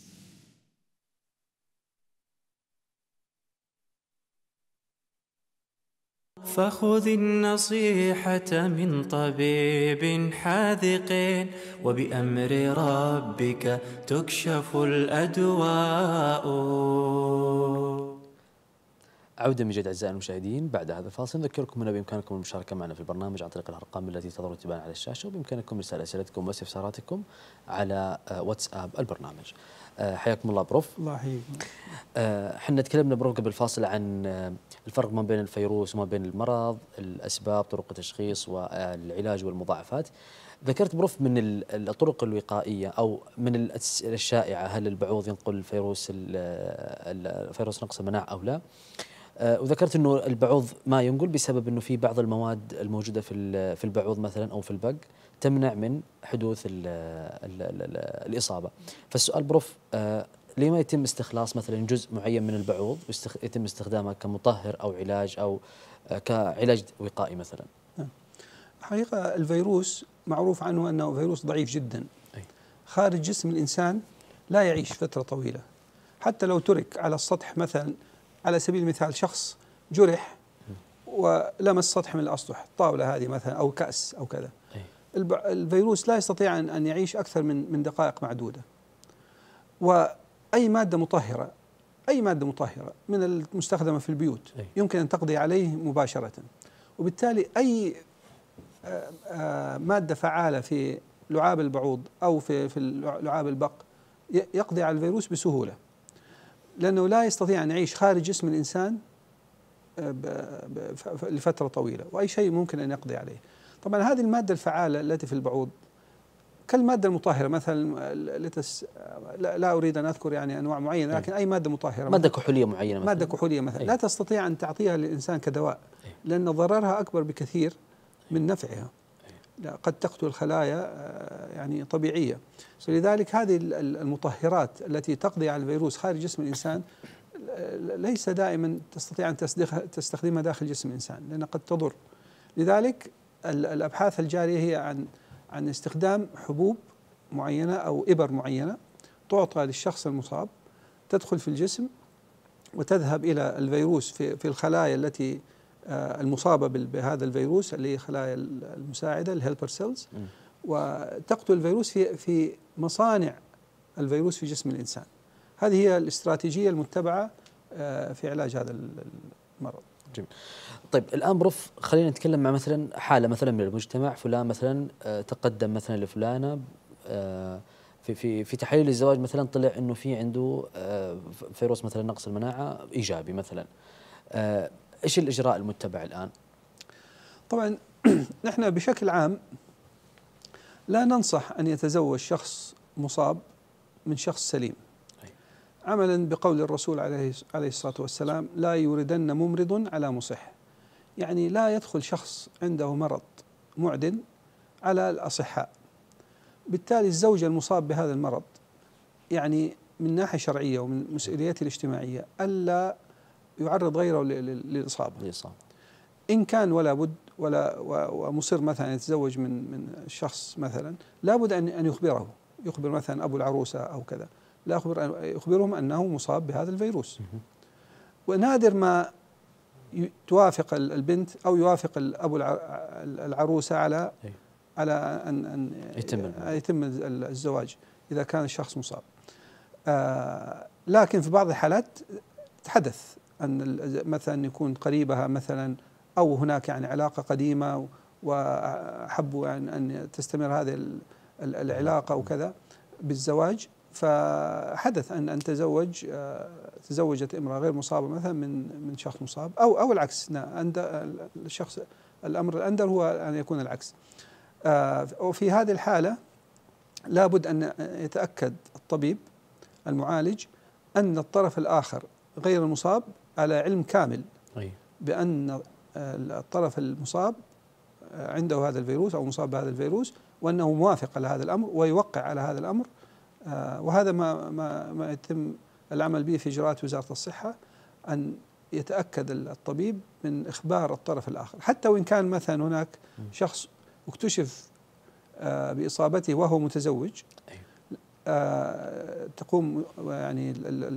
فخذ النصيحة من طبيب حاذق، وبأمر ربك تكشف الأدواء. عودة من جديد أعزائي المشاهدين بعد هذا الفاصل. نذكركم أن بإمكانكم المشاركة معنا في البرنامج عن طريق الأرقام التي تظهر تبان على الشاشة، وبإمكانكم إرسال أسئلتكم واستفساراتكم على واتساب البرنامج. حياكم الله بروف. الله يحييك. احنا تكلمنا بروف قبل الفاصل عن الفرق ما بين الفيروس وما بين المرض، الأسباب، طرق التشخيص والعلاج والمضاعفات. ذكرت بروف من الطرق الوقائية أو من الأسئلة الشائعة، هل البعوض ينقل فيروس نقص المناعة أو لا؟ وذكرت انه البعوض ما ينقل بسبب انه في بعض المواد الموجوده في البعوض مثلا او في البق تمنع من حدوث الاصابه. فالسؤال بروف، ليه ما يتم استخلاص مثلا جزء معين من البعوض ويتم استخدامه كمطهر او علاج او كعلاج وقائي مثلا؟ حقيقة الفيروس معروف عنه أنه فيروس ضعيف جدا، خارج جسم الإنسان لا يعيش فترة طويلة. حتى لو ترك على السطح مثلا، على سبيل المثال شخص جرح ولمس سطح من الأسطح، الطاولة هذه مثلا أو كأس أو كذا، الفيروس لا يستطيع أن يعيش أكثر من دقائق معدودة. وأي مادة مطهرة، أي مادة مطهرة من المستخدمة في البيوت يمكن أن تقضي عليه مباشرة. وبالتالي أي مادة فعالة في لعاب البعوض أو في لعاب البق يقضي على الفيروس بسهولة، لأنه لا يستطيع أن يعيش خارج جسم الإنسان لفترة طويلة، وأي شيء ممكن أن يقضي عليه. طبعا هذه المادة الفعالة التي في البعوض كالمادة المطهرة مثلا، لا أريد أن أذكر يعني أنواع معينة، لكن أي مادة مطهرة، مادة كحولية معينة مثلا، مادة كحولية مثلا لا تستطيع أن تعطيها للإنسان كدواء، لأن ضررها أكبر بكثير من نفعها، قد تقتل خلايا يعني طبيعية. فلذلك هذه المطهرات التي تقضي على الفيروس خارج جسم الإنسان ليس دائما تستطيع أن تستخدمها داخل جسم الإنسان، لأنها قد تضر. لذلك الأبحاث الجارية هي عن استخدام حبوب معينة أو إبر معينة تعطى للشخص المصاب، تدخل في الجسم وتذهب إلى الفيروس في الخلايا التي المصابة بهذا الفيروس، اللي هي خلايا المساعدة الهيلبر سيلز، وتقتل الفيروس في مصانع الفيروس في جسم الإنسان. هذه هي الاستراتيجية المتبعة في علاج هذا المرض. جميل. طيب الآن بروف، خلينا نتكلم مع مثلا حالة مثلا من المجتمع، فلان مثلا تقدم مثلا لفلانة في تحاليل الزواج مثلا طلع انه في عنده فيروس مثلا نقص المناعة ايجابي مثلا، ايش الإجراء المتبع الآن؟ طبعا نحن بشكل عام لا ننصح أن يتزوج شخص مصاب من شخص سليم، عملا بقول الرسول عليه الصلاة والسلام: لا يوردن ممرض على مصح. يعني لا يدخل شخص عنده مرض معدن على الأصحاء. بالتالي الزوج المصاب بهذا المرض يعني من ناحية شرعية ومن مسؤوليته الاجتماعية ألا يعرض غيره للإصابة. إن كان ولا بد ومصر مثلا يتزوج من شخص مثلا، لابد أن يخبر مثلا أبو العروسة أو كذا، لا يخبرهم أنه مصاب بهذا الفيروس. ونادر ما توافق البنت أو يوافق أبو العروسة على أن يتم الزواج إذا كان الشخص مصاب. لكن في بعض الحالات تحدث أن مثلا يكون قريبها مثلا أو هناك يعني علاقة قديمة وحبوا يعني أن تستمر هذه العلاقة وكذا بالزواج، فحدث أن تزوجت امرأة غير مصابة مثلا من شخص مصاب أو العكس. الشخص الأمر الأندر هو أن يكون العكس. وفي هذه الحالة لابد أن يتأكد الطبيب المعالج أن الطرف الآخر غير المصاب على علم كامل بأن الطرف المصاب عنده هذا الفيروس أو مصاب بهذا الفيروس، وأنه موافق على هذا الأمر ويوقع على هذا الأمر. وهذا ما يتم العمل به في إجراءات وزارة الصحة، أن يتأكد الطبيب من إخبار الطرف الآخر، حتى وإن كان مثلا هناك شخص اكتشف بإصابته وهو متزوج. تقوم يعني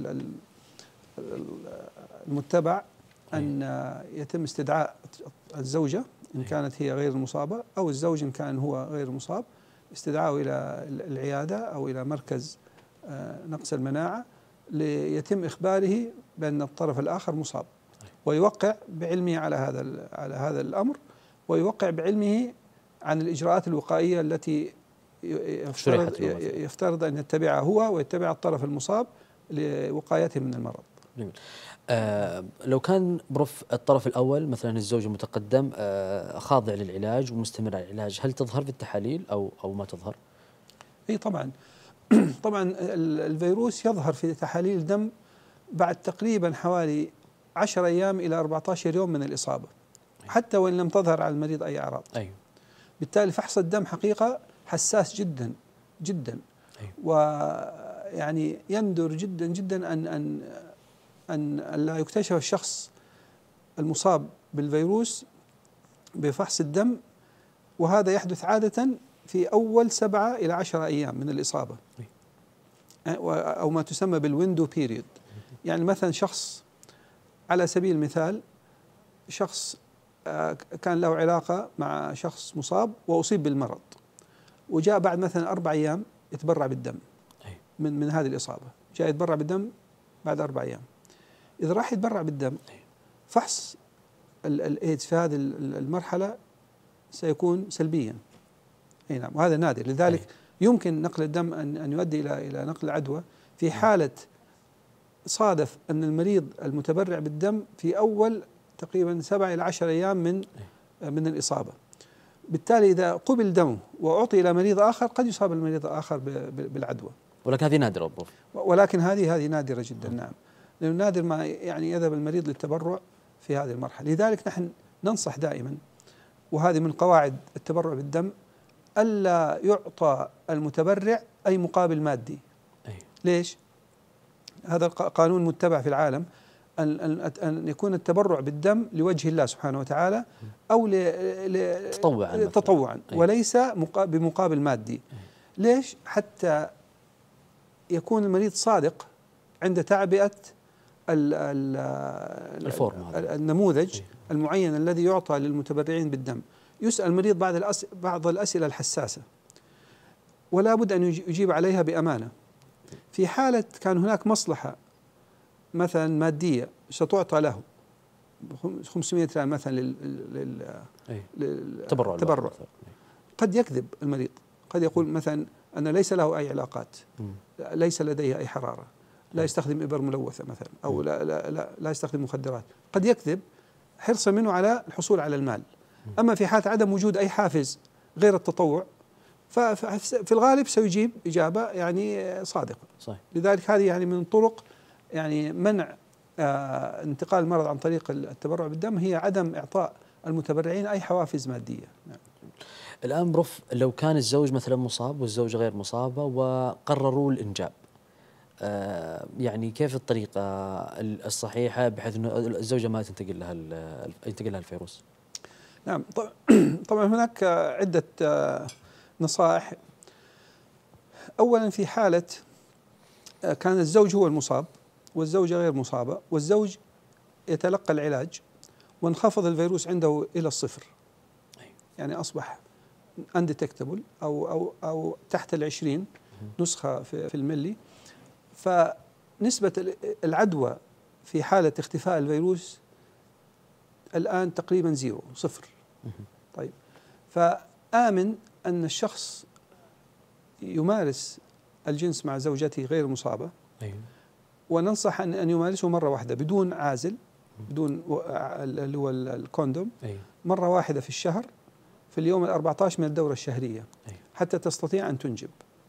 المتبع أن يتم استدعاء الزوجة إن كانت هي غير المصابة أو الزوج إن كان هو غير المصاب، استدعاءه إلى العيادة أو إلى مركز نقص المناعة ليتم إخباره بأن الطرف الآخر مصاب، ويوقع بعلمه على هذا الأمر، ويوقع بعلمه عن الإجراءات الوقائية التي يفترض أن يتبعها هو ويتبع الطرف المصاب لوقايته من المرض. جميل. لو كان بروف الطرف الأول مثلا الزوج المتقدم خاضع للعلاج ومستمر على العلاج، هل تظهر في التحاليل أو ما تظهر؟ أي طبعا. طبعا الفيروس يظهر في تحاليل الدم بعد تقريبا حوالي 10 أيام إلى 14 يوم من الإصابة، حتى وإن لم تظهر على المريض أي أعراض. بالتالي فحص الدم حقيقة حساس جدا جدا. ويعني يندر جدا جدا أن لا يكتشف الشخص المصاب بالفيروس بفحص الدم، وهذا يحدث عادة في أول 7 إلى 10 أيام من الإصابة، أو ما تسمى بالويندو بيريود. يعني مثلا شخص على سبيل المثال، شخص كان له علاقة مع شخص مصاب وأصيب بالمرض، وجاء بعد مثلا 4 أيام يتبرع بالدم من هذه الإصابة، جاء يتبرع بالدم بعد 4 أيام. إذا راح يتبرع بالدم، فحص الإيدز في هذه المرحلة سيكون سلبيا. أي نعم، وهذا نادر. لذلك يمكن نقل الدم أن يؤدي إلى نقل العدوى في حالة صادف أن المريض المتبرع بالدم في أول تقريبا 7 إلى 10 أيام من الإصابة. بالتالي إذا قبل دمه وأعطي إلى مريض آخر قد يصاب المريض الآخر بالعدوى. ولكن هذه نادرة. ولكن هذه نادرة جدا. نعم، لأنه نادر ما يعني يذهب المريض للتبرع في هذه المرحلة. لذلك نحن ننصح دائما، وهذه من قواعد التبرع بالدم، ألا يعطى المتبرع أي مقابل مادي. ليش؟ هذا قانون متبع في العالم، أن يكون التبرع بالدم لوجه الله سبحانه وتعالى أو تطوعا وليس بمقابل مادي. ليش؟ حتى يكون المريض صادق عند تعبئة النموذج المعين الذي يعطى للمتبرعين بالدم. يسأل المريض بعض الأسئلة الحساسة، ولا بد أن يجيب عليها بأمانة. في حالة كان هناك مصلحة مثلا مادية ستعطى له 500 ريال مثلا للتبرع، قد يكذب المريض، قد يقول مثلا أن ليس له أي علاقات، ليس لديه أي حرارة، لا يستخدم إبر ملوثة مثلا، أو لا يستخدم مخدرات. قد يكذب حرصا منه على الحصول على المال. أما في حالة عدم وجود أي حافز غير التطوع، ففي الغالب سيجيب إجابة يعني صادقة. صحيح. لذلك هذه يعني من طرق يعني منع انتقال المرض عن طريق التبرع بالدم، هي عدم إعطاء المتبرعين أي حوافز مادية. الآن بروف، لو كان الزوج مثلا مصاب والزوجة غير مصابة وقرروا الإنجاب، يعني كيف الطريقة الصحيحة بحيث أنه الزوجة ما ينتقل لها الفيروس؟ نعم، طبعا هناك عدة نصائح. أولا، في حالة كان الزوج هو المصاب والزوجة غير مصابة، والزوج يتلقى العلاج وانخفض الفيروس عنده إلى الصفر، يعني أصبح undetectable أو تحت 20 نسخة في الملي، فنسبة العدوى في حالة اختفاء الفيروس الآن تقريبا صفر. طيب، فآمن أن الشخص يمارس الجنس مع زوجته غير مصابة، وننصح أن يمارسه مرة واحدة بدون عازل، بدون اللي هو الكوندوم، مرة واحدة في الشهر في اليوم 14 من الدورة الشهرية حتى تستطيع أن تنجب.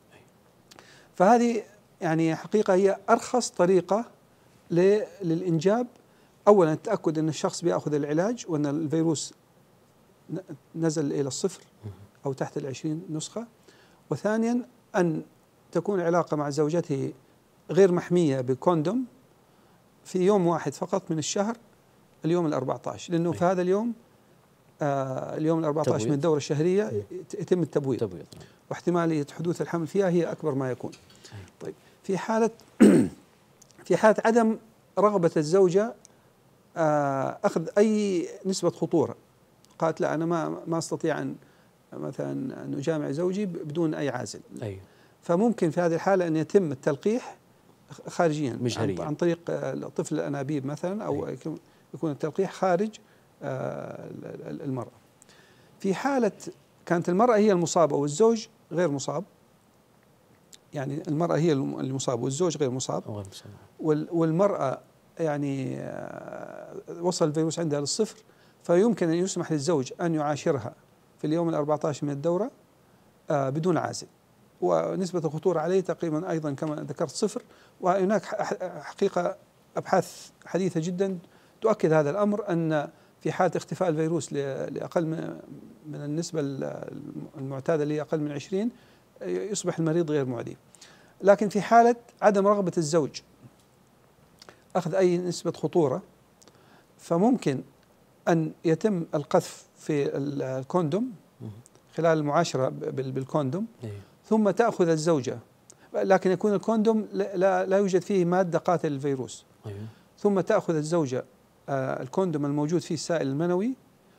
فهذه يعني حقيقة هي أرخص طريقة للإنجاب. أولا التأكد أن الشخص بيأخذ العلاج وأن الفيروس نزل إلى الصفر أو تحت 20 نسخة، وثانيا أن تكون العلاقة مع زوجته غير محمية بكوندوم في يوم واحد فقط من الشهر، اليوم 14، لأنه في هذا اليوم اليوم 14 من الدورة الشهرية يتم التبويض، واحتمالية حدوث الحمل فيها هي أكبر ما يكون. طيب، في حالة عدم رغبة الزوجة أخذ أي نسبة خطورة، قالت لا أنا ما أستطيع أن مثلا أن أجامع زوجي بدون أي عازل، فممكن في هذه الحالة أن يتم التلقيح خارجيا عن طريق طفل الأنابيب مثلا، أو يكون التلقيح خارج المرأة. في حالة كانت المرأة هي المصابة والزوج غير مصاب، يعني المرأة هي المصابة والزوج غير مصاب، والمرأة يعني وصل الفيروس عندها للصفر، فيمكن أن يسمح للزوج أن يعاشرها في اليوم 14 من الدورة بدون عازل، ونسبة الخطورة عليه تقريبا أيضا كما ذكرت صفر. وهناك حقيقة أبحاث حديثة جدا تؤكد هذا الأمر، أن في حالة اختفاء الفيروس لأقل من النسبة المعتادة اللي هي أقل من 20 يصبح المريض غير معدي. لكن في حالة عدم رغبة الزوج أخذ أي نسبة خطورة، فممكن أن يتم القذف في الكوندوم خلال المعاشرة بالكوندوم، ثم تأخذ الزوجة، لكن يكون الكوندوم لا يوجد فيه مادة قاتلة للفيروس، ثم تأخذ الزوجة الكوندوم الموجود فيه السائل المنوي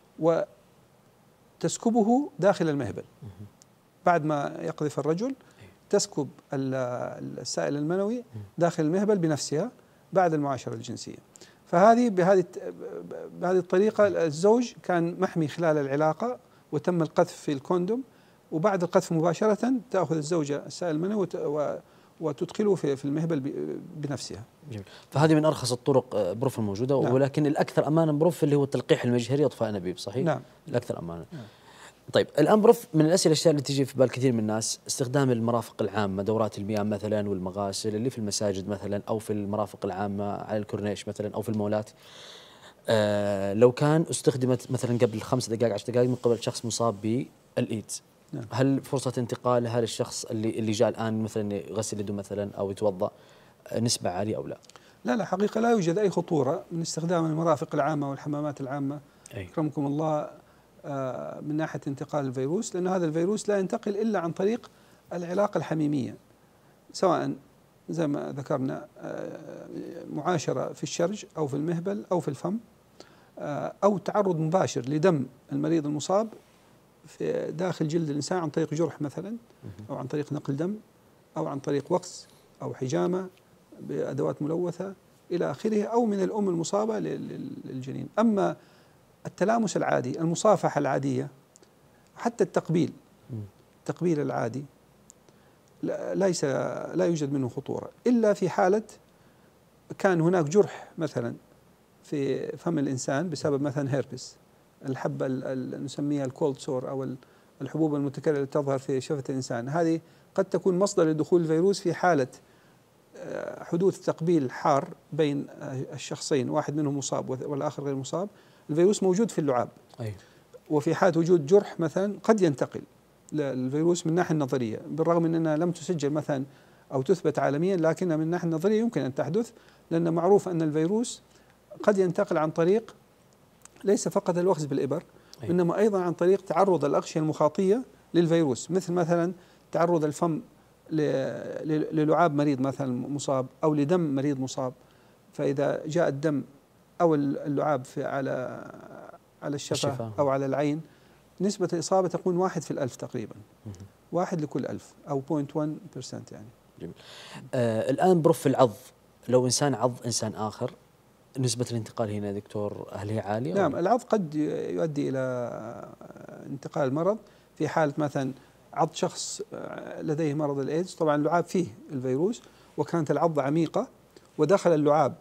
وتسكبه داخل المهبل. بعد ما يقذف الرجل تسكب السائل المنوي داخل المهبل بنفسها بعد المعاشرة الجنسية. بهذه الطريقة الزوج كان محمي خلال العلاقة وتم القذف في الكوندوم، وبعد القذف مباشرة تأخذ الزوجة السائل المنوي وتدخله في المهبل بنفسها. جميل. فهذه من أرخص الطرق بروف الموجودة. نعم. ولكن الأكثر أمانا بروف اللي هو التلقيح المجهري إطفاء أنابيب، صحيح؟ نعم. الأكثر أمانا. نعم. طيب، الآن بروف من الأسئلة اللي تجي في بال كثير من الناس استخدام المرافق العامة، دورات المياه مثلا والمغاسل اللي في المساجد مثلا، أو في المرافق العامة على الكورنيش مثلا، أو في المولات. لو كان استخدمت مثلا قبل 5 دقائق 10 دقائق من قبل شخص مصاب بالإيدز، نعم. هل فرصة انتقالها للشخص اللي جاء الآن مثلا يغسل يده مثلا أو يتوضأ نسبة عالية أو لا؟ لا حقيقة لا يوجد أي خطورة من استخدام المرافق العامة والحمامات العامة أكرمكم الله من ناحية انتقال الفيروس، لأن هذا الفيروس لا ينتقل إلا عن طريق العلاقة الحميمية، سواء زي ما ذكرنا معاشرة في الشرج أو في المهبل أو في الفم، أو تعرض مباشر لدم المريض المصاب في داخل جلد الإنسان عن طريق جرح مثلا، أو عن طريق نقل دم، أو عن طريق وقس أو حجامة بأدوات ملوثة إلى آخره، أو من الأم المصابة للجنين. أما التلامس العادي، المصافحة العادية، حتى التقبيل العادي لا يوجد منه خطورة، إلا في حالة كان هناك جرح مثلا في فم الإنسان بسبب مثلا هيربس، الحبة نسميها الكولد سور أو الحبوب المتكررة اللي تظهر في شفة الإنسان، هذه قد تكون مصدر لدخول الفيروس في حالة حدوث تقبيل حار بين الشخصين، واحد منهم مصاب والآخر غير مصاب، الفيروس موجود في اللعاب. وفي حالة وجود جرح مثلا قد ينتقل الفيروس من الناحية النظرية، بالرغم من أنها لم تسجل مثلا أو تثبت عالميا، لكنها من الناحية النظرية يمكن أن تحدث، لأن معروف أن الفيروس قد ينتقل عن طريق ليس فقط الوخز بالإبر، إنما أيضا عن طريق تعرض الأغشية المخاطية للفيروس، مثلا تعرض الفم للعاب مريض مثلا مصاب، أو لدم مريض مصاب. فإذا جاء الدم أو اللعاب على الشفة أو على العين، نسبة الإصابة تكون 1 في الألف تقريبا، 1 لكل 1000 أو 0.1% يعني. جميل. الآن بروف العض، لو إنسان عض إنسان آخر، نسبة الانتقال هنا دكتور هل هي عالية؟ نعم، العض قد يؤدي إلى انتقال المرض في حالة مثلا عض شخص لديه مرض الإيدز، طبعا اللعاب فيه الفيروس وكانت العضة عميقة ودخل اللعاب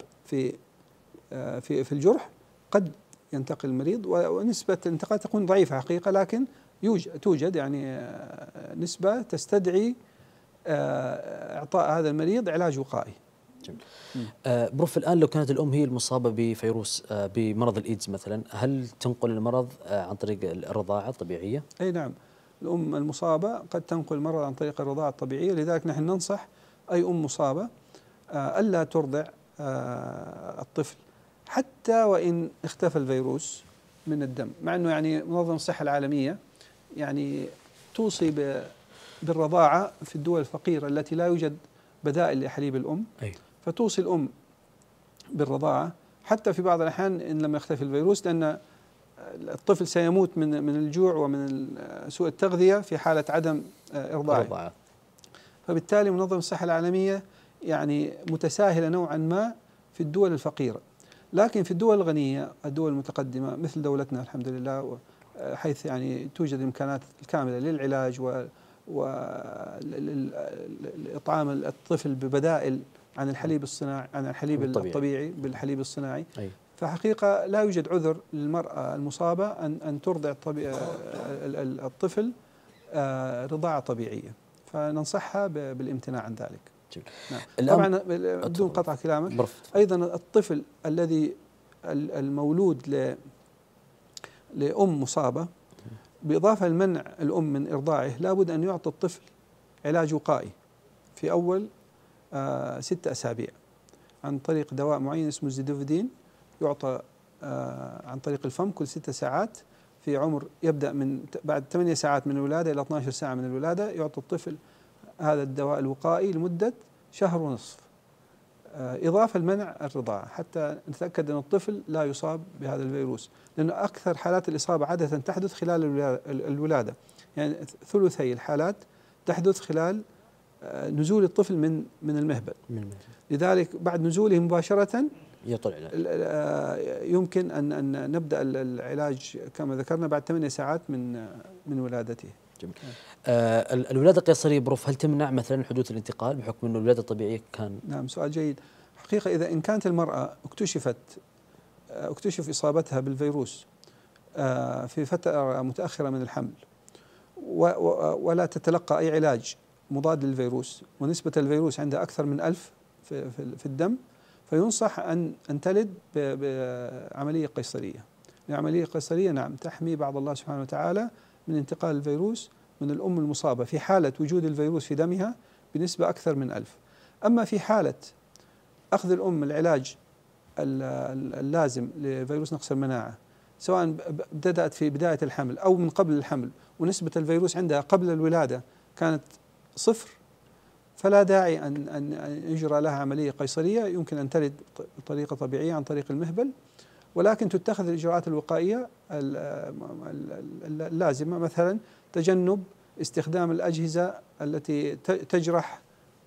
في الجرح، قد ينتقل المريض، ونسبة الانتقال تكون ضعيفة حقيقة، لكن توجد يعني نسبة تستدعي إعطاء هذا المريض علاج وقائي. بروف الآن لو كانت الأم هي المصابة بفيروس بمرض الإيدز مثلا، هل تنقل المرض عن طريق الرضاعة الطبيعية؟ أي نعم، الأم المصابة قد تنقل المرض عن طريق الرضاعة الطبيعية، لذلك نحن ننصح أي أم مصابة ألا ترضع الطفل حتى وإن اختفى الفيروس من الدم، مع أنه يعني منظمة الصحة العالمية يعني توصي بالرضاعة في الدول الفقيرة التي لا يوجد بدائل لحليب الأم، فتوصي الأم بالرضاعة حتى في بعض الأحيان إن لم يختفي الفيروس، لأن الطفل سيموت من الجوع ومن سوء التغذية في حالة عدم إرضاعه. فبالتالي منظمة الصحة العالمية يعني متساهلة نوعا ما في الدول الفقيرة، لكن في الدول الغنية، الدول المتقدمة مثل دولتنا الحمد لله، حيث يعني توجد الإمكانات الكاملة للعلاج وإطعام الطفل ببدائل عن الحليب الصناعي، عن الحليب الطبيعي بالحليب الصناعي. فحقيقة لا يوجد عذر للمرأة المصابة أن ترضع الطفل رضاعة طبيعية، فننصحها بالامتناع عن ذلك. نعم. طبعا بدون قطع كلامك، أيضا الطفل الذي المولود لأم مصابة، بإضافة لمنع الأم من إرضاعه، لابد أن يعطي الطفل علاج وقائي في أول 6 أسابيع عن طريق دواء معين اسمه الزيدوفيدين، يعطى عن طريق الفم كل 6 ساعات في عمر يبدأ من بعد 8 ساعات من الولادة إلى 12 ساعة من الولادة، يعطى الطفل هذا الدواء الوقائي لمدة 1.5 شهر، إضافة لمنع الرضاعة حتى نتأكد أن الطفل لا يصاب بهذا الفيروس، لأن أكثر حالات الإصابة عادة تحدث خلال الولادة، يعني ثلثي الحالات تحدث خلال نزول الطفل من المهبل. لذلك بعد نزوله مباشرة يمكن أن نبدأ العلاج كما ذكرنا بعد 8 ساعات من ولادته. جميل. الولادة القيصرية بروف هل تمنع مثلا حدوث الانتقال بحكم أن الولادة الطبيعية كان؟ نعم، سؤال جيد. حقيقة إذا إن كانت المرأة اكتشف إصابتها بالفيروس في فترة متأخرة من الحمل ولا تتلقى أي علاج مضاد للفيروس، ونسبة الفيروس عندها أكثر من 1000 في الدم، فينصح أن تلد بعملية قيصرية. العملية القيصرية نعم تحمي بعض الله سبحانه وتعالى من انتقال الفيروس من الأم المصابة في حالة وجود الفيروس في دمها بنسبة أكثر من 1000. أما في حالة أخذ الأم العلاج اللازم لفيروس نقص المناعة، سواء بدأت في بداية الحمل أو من قبل الحمل، ونسبة الفيروس عندها قبل الولادة كانت 0، فلا داعي أن يجرى لها عملية قيصرية، يمكن أن تلد بطريقة طبيعية عن طريق المهبل، ولكن تتخذ الإجراءات الوقائية اللازمة، مثلا تجنب استخدام الأجهزة التي تجرح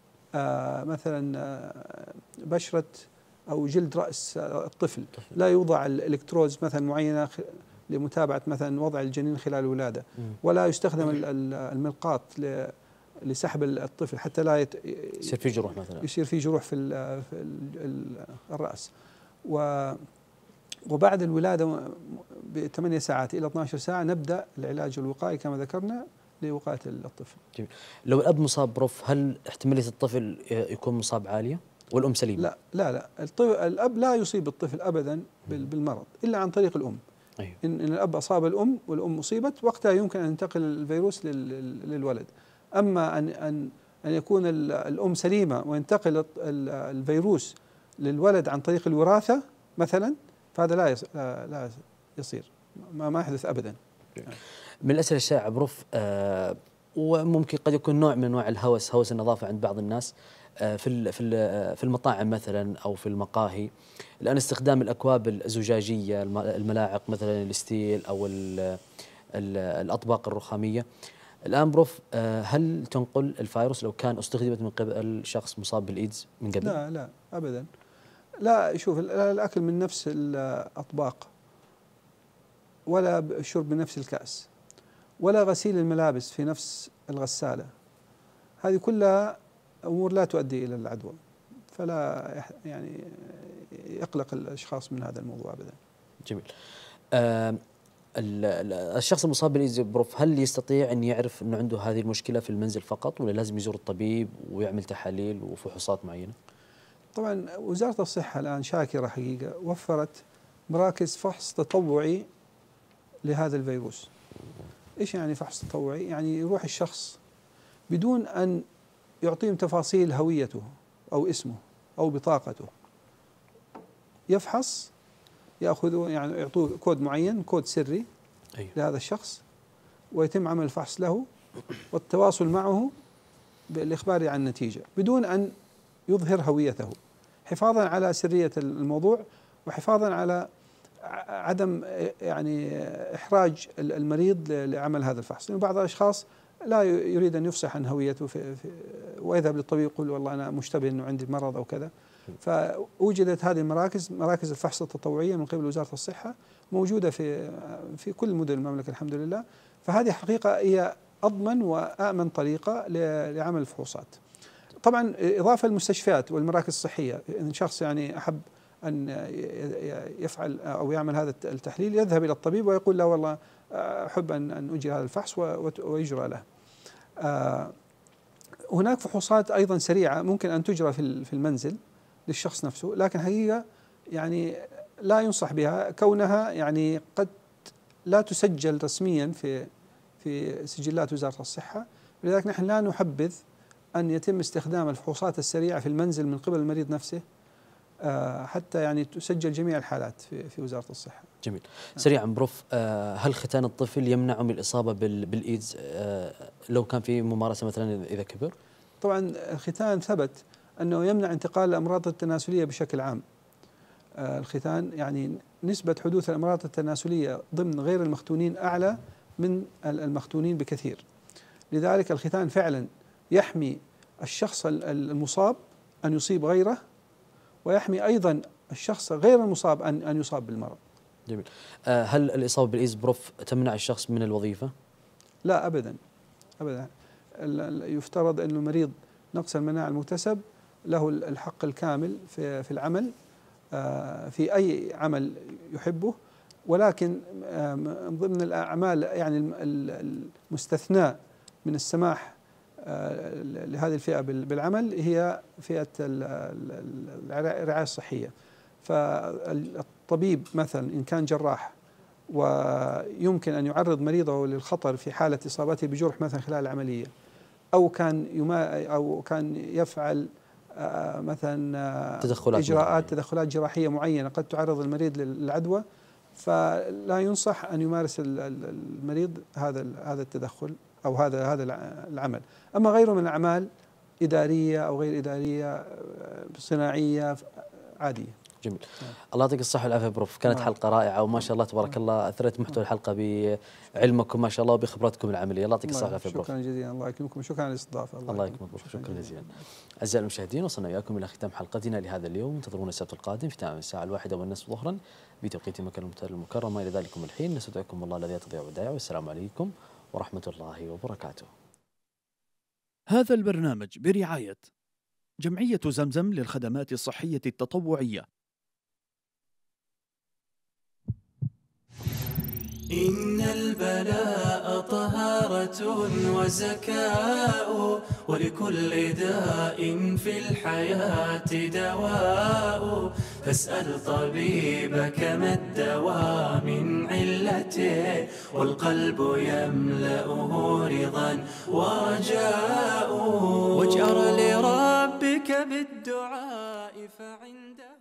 مثلا بشرة أو جلد رأس الطفل، لا يوضع الإلكترودز مثلا معينة لمتابعة مثلا وضع الجنين خلال الولادة، ولا يستخدم الملقاط لسحب الطفل حتى لا يصير في جروح مثلا، يصير في جروح في الرأس. وبعد الولادة ب8 ساعات إلى 12 ساعة نبدأ العلاج الوقائي كما ذكرنا لوقاية الطفل. جميل. لو الأب مصاب بروف هل احتمالية الطفل يكون مصاب عالية والأم سليمة؟ لا الأب لا يصيب الطفل أبدا بالمرض إلا عن طريق الأم. أيوه. إن الأب أصاب الأم والأم أصيبت، وقتها يمكن أن ينتقل الفيروس للولد. أما أن أن يكون الأم سليمة وينتقل الفيروس للولد عن طريق الوراثة مثلا، فهذا لا يصير، ما يحدث أبدا. من الأسئلة الشائعة بروف، وممكن قد يكون نوع من أنواع هوس النظافة عند بعض الناس، في المطاعم مثلا أو في المقاهي الآن استخدام الأكواب الزجاجية، الملاعق مثلا الستيل أو الأطباق الرخامية. الآن بروف، هل تنقل الفيروس لو كان استخدمت من قبل شخص مصاب بالإيدز من قبل؟ لا أبدا. لا، شوف، الأكل من نفس الأطباق، ولا الشرب من نفس الكأس، ولا غسيل الملابس في نفس الغسالة، هذه كلها أمور لا تؤدي إلى العدوى، فلا يعني يقلق الأشخاص من هذا الموضوع أبدا. جميل. الشخص المصاب بالإيدز بروف، هل يستطيع أن يعرف أنه عنده هذه المشكلة في المنزل فقط، ولا لازم يزور الطبيب ويعمل تحاليل وفحوصات معينة؟ طبعا وزارة الصحة الآن شاكرة حقيقة، وفرت مراكز فحص تطوعي لهذا الفيروس. إيش يعني فحص تطوعي؟ يعني يروح الشخص بدون أن يعطيهم تفاصيل هويته أو اسمه أو بطاقته، يفحص، يأخذوا يعني يعطوه كود معين، كود سري لهذا الشخص، ويتم عمل الفحص له والتواصل معه بالإخبار عن النتيجة بدون أن يظهر هويته، حفاظا على سرية الموضوع وحفاظا على عدم يعني إحراج المريض لعمل هذا الفحص. يعني بعض الأشخاص لا يريد أن يفصح عن هويته ويذهب للطبيب يقول والله أنا مشتبه أنه عندي مرض أو كذا. فوجدت هذه المراكز، مراكز الفحص التطوعية من قبل وزارة الصحة، موجودة في كل مدن المملكة الحمد لله. فهذه حقيقة هي أضمن وأأمن طريقة لعمل الفحوصات. طبعا إضافة المستشفيات والمراكز الصحية، إن شخص يعني أحب أن يفعل أو يعمل هذا التحليل يذهب إلى الطبيب ويقول له والله أحب أن أجري هذا الفحص ويجرى له. هناك فحوصات أيضا سريعة ممكن أن تجرى في المنزل للشخص نفسه، لكن حقيقة يعني لا ينصح بها كونها يعني قد لا تسجل رسميا في سجلات وزارة الصحة، لذلك نحن لا نحبذ أن يتم استخدام الفحوصات السريعة في المنزل من قبل المريض نفسه حتى يعني تسجل جميع الحالات في وزارة الصحة. جميل. سريعا بروف، هل ختان الطفل يمنعه من الإصابة بالإيدز لو كان في ممارسة مثلا إذا كبر؟ طبعا الختان ثبت أنه يمنع انتقال الأمراض التناسلية بشكل عام. الختان يعني نسبة حدوث الأمراض التناسلية ضمن غير المختونين أعلى من المختونين بكثير، لذلك الختان فعلا يحمي الشخص المصاب أن يصيب غيره، ويحمي أيضا الشخص غير المصاب أن يصاب بالمرض. جميل. هل الإصابة بالإيدز بروف تمنع الشخص من الوظيفة؟ لا أبدا أبدا. يفترض أن المريض نقص المناعة المكتسب له الحق الكامل في العمل في أي عمل يحبه، ولكن ضمن الأعمال يعني المستثناء من السماح لهذه الفئة بالعمل هي فئة الرعاية الصحية. فالطبيب مثلا إن كان جراح ويمكن أن يعرض مريضه للخطر في حالة إصابته بجرح مثلا خلال العملية، أو كان يفعل مثلا تدخلات جراحية معينة قد تعرض المريض للعدوى، فلا ينصح أن يمارس المريض هذا التدخل أو هذا العمل. أما غيره من الأعمال إدارية أو غير إدارية صناعية عادية. جميل. الله يعطيك الصحة والعافية بروف، كانت حلقة رائعة وما شاء الله تبارك الله أثرت محتوى الحلقة بعلمكم ما شاء الله وبخبراتكم العملية. الله يعطيك الصحة والعافية بروف. شكرا جزيلا. الله يكرمكم وشكرا على الاستضافة. الله يكرمك بروف، شكرا جزيلا. أعزائي المشاهدين، وصلنا وياكم إلى ختام حلقتنا لهذا اليوم. انتظرونا السبت القادم في تمام الساعة 1:30 ظهرا بتوقيت مكة المكرمة. إلى ذلكم الحين نستودعكم الله الذي لا تضيع ودائعه، والسلام عليكم ورحمة الله وبركاته. هذا البرنامج برعاية جمعية زمزم للخدمات الصحية التطوعية. إن البلاء طهارة وزكاء، ولكل داء في الحياة دواء، فاسأل طبيبك ما الدواء من علته، والقلب يملأه رضا ورجاء. واجأر لربك بالدعاء فعنده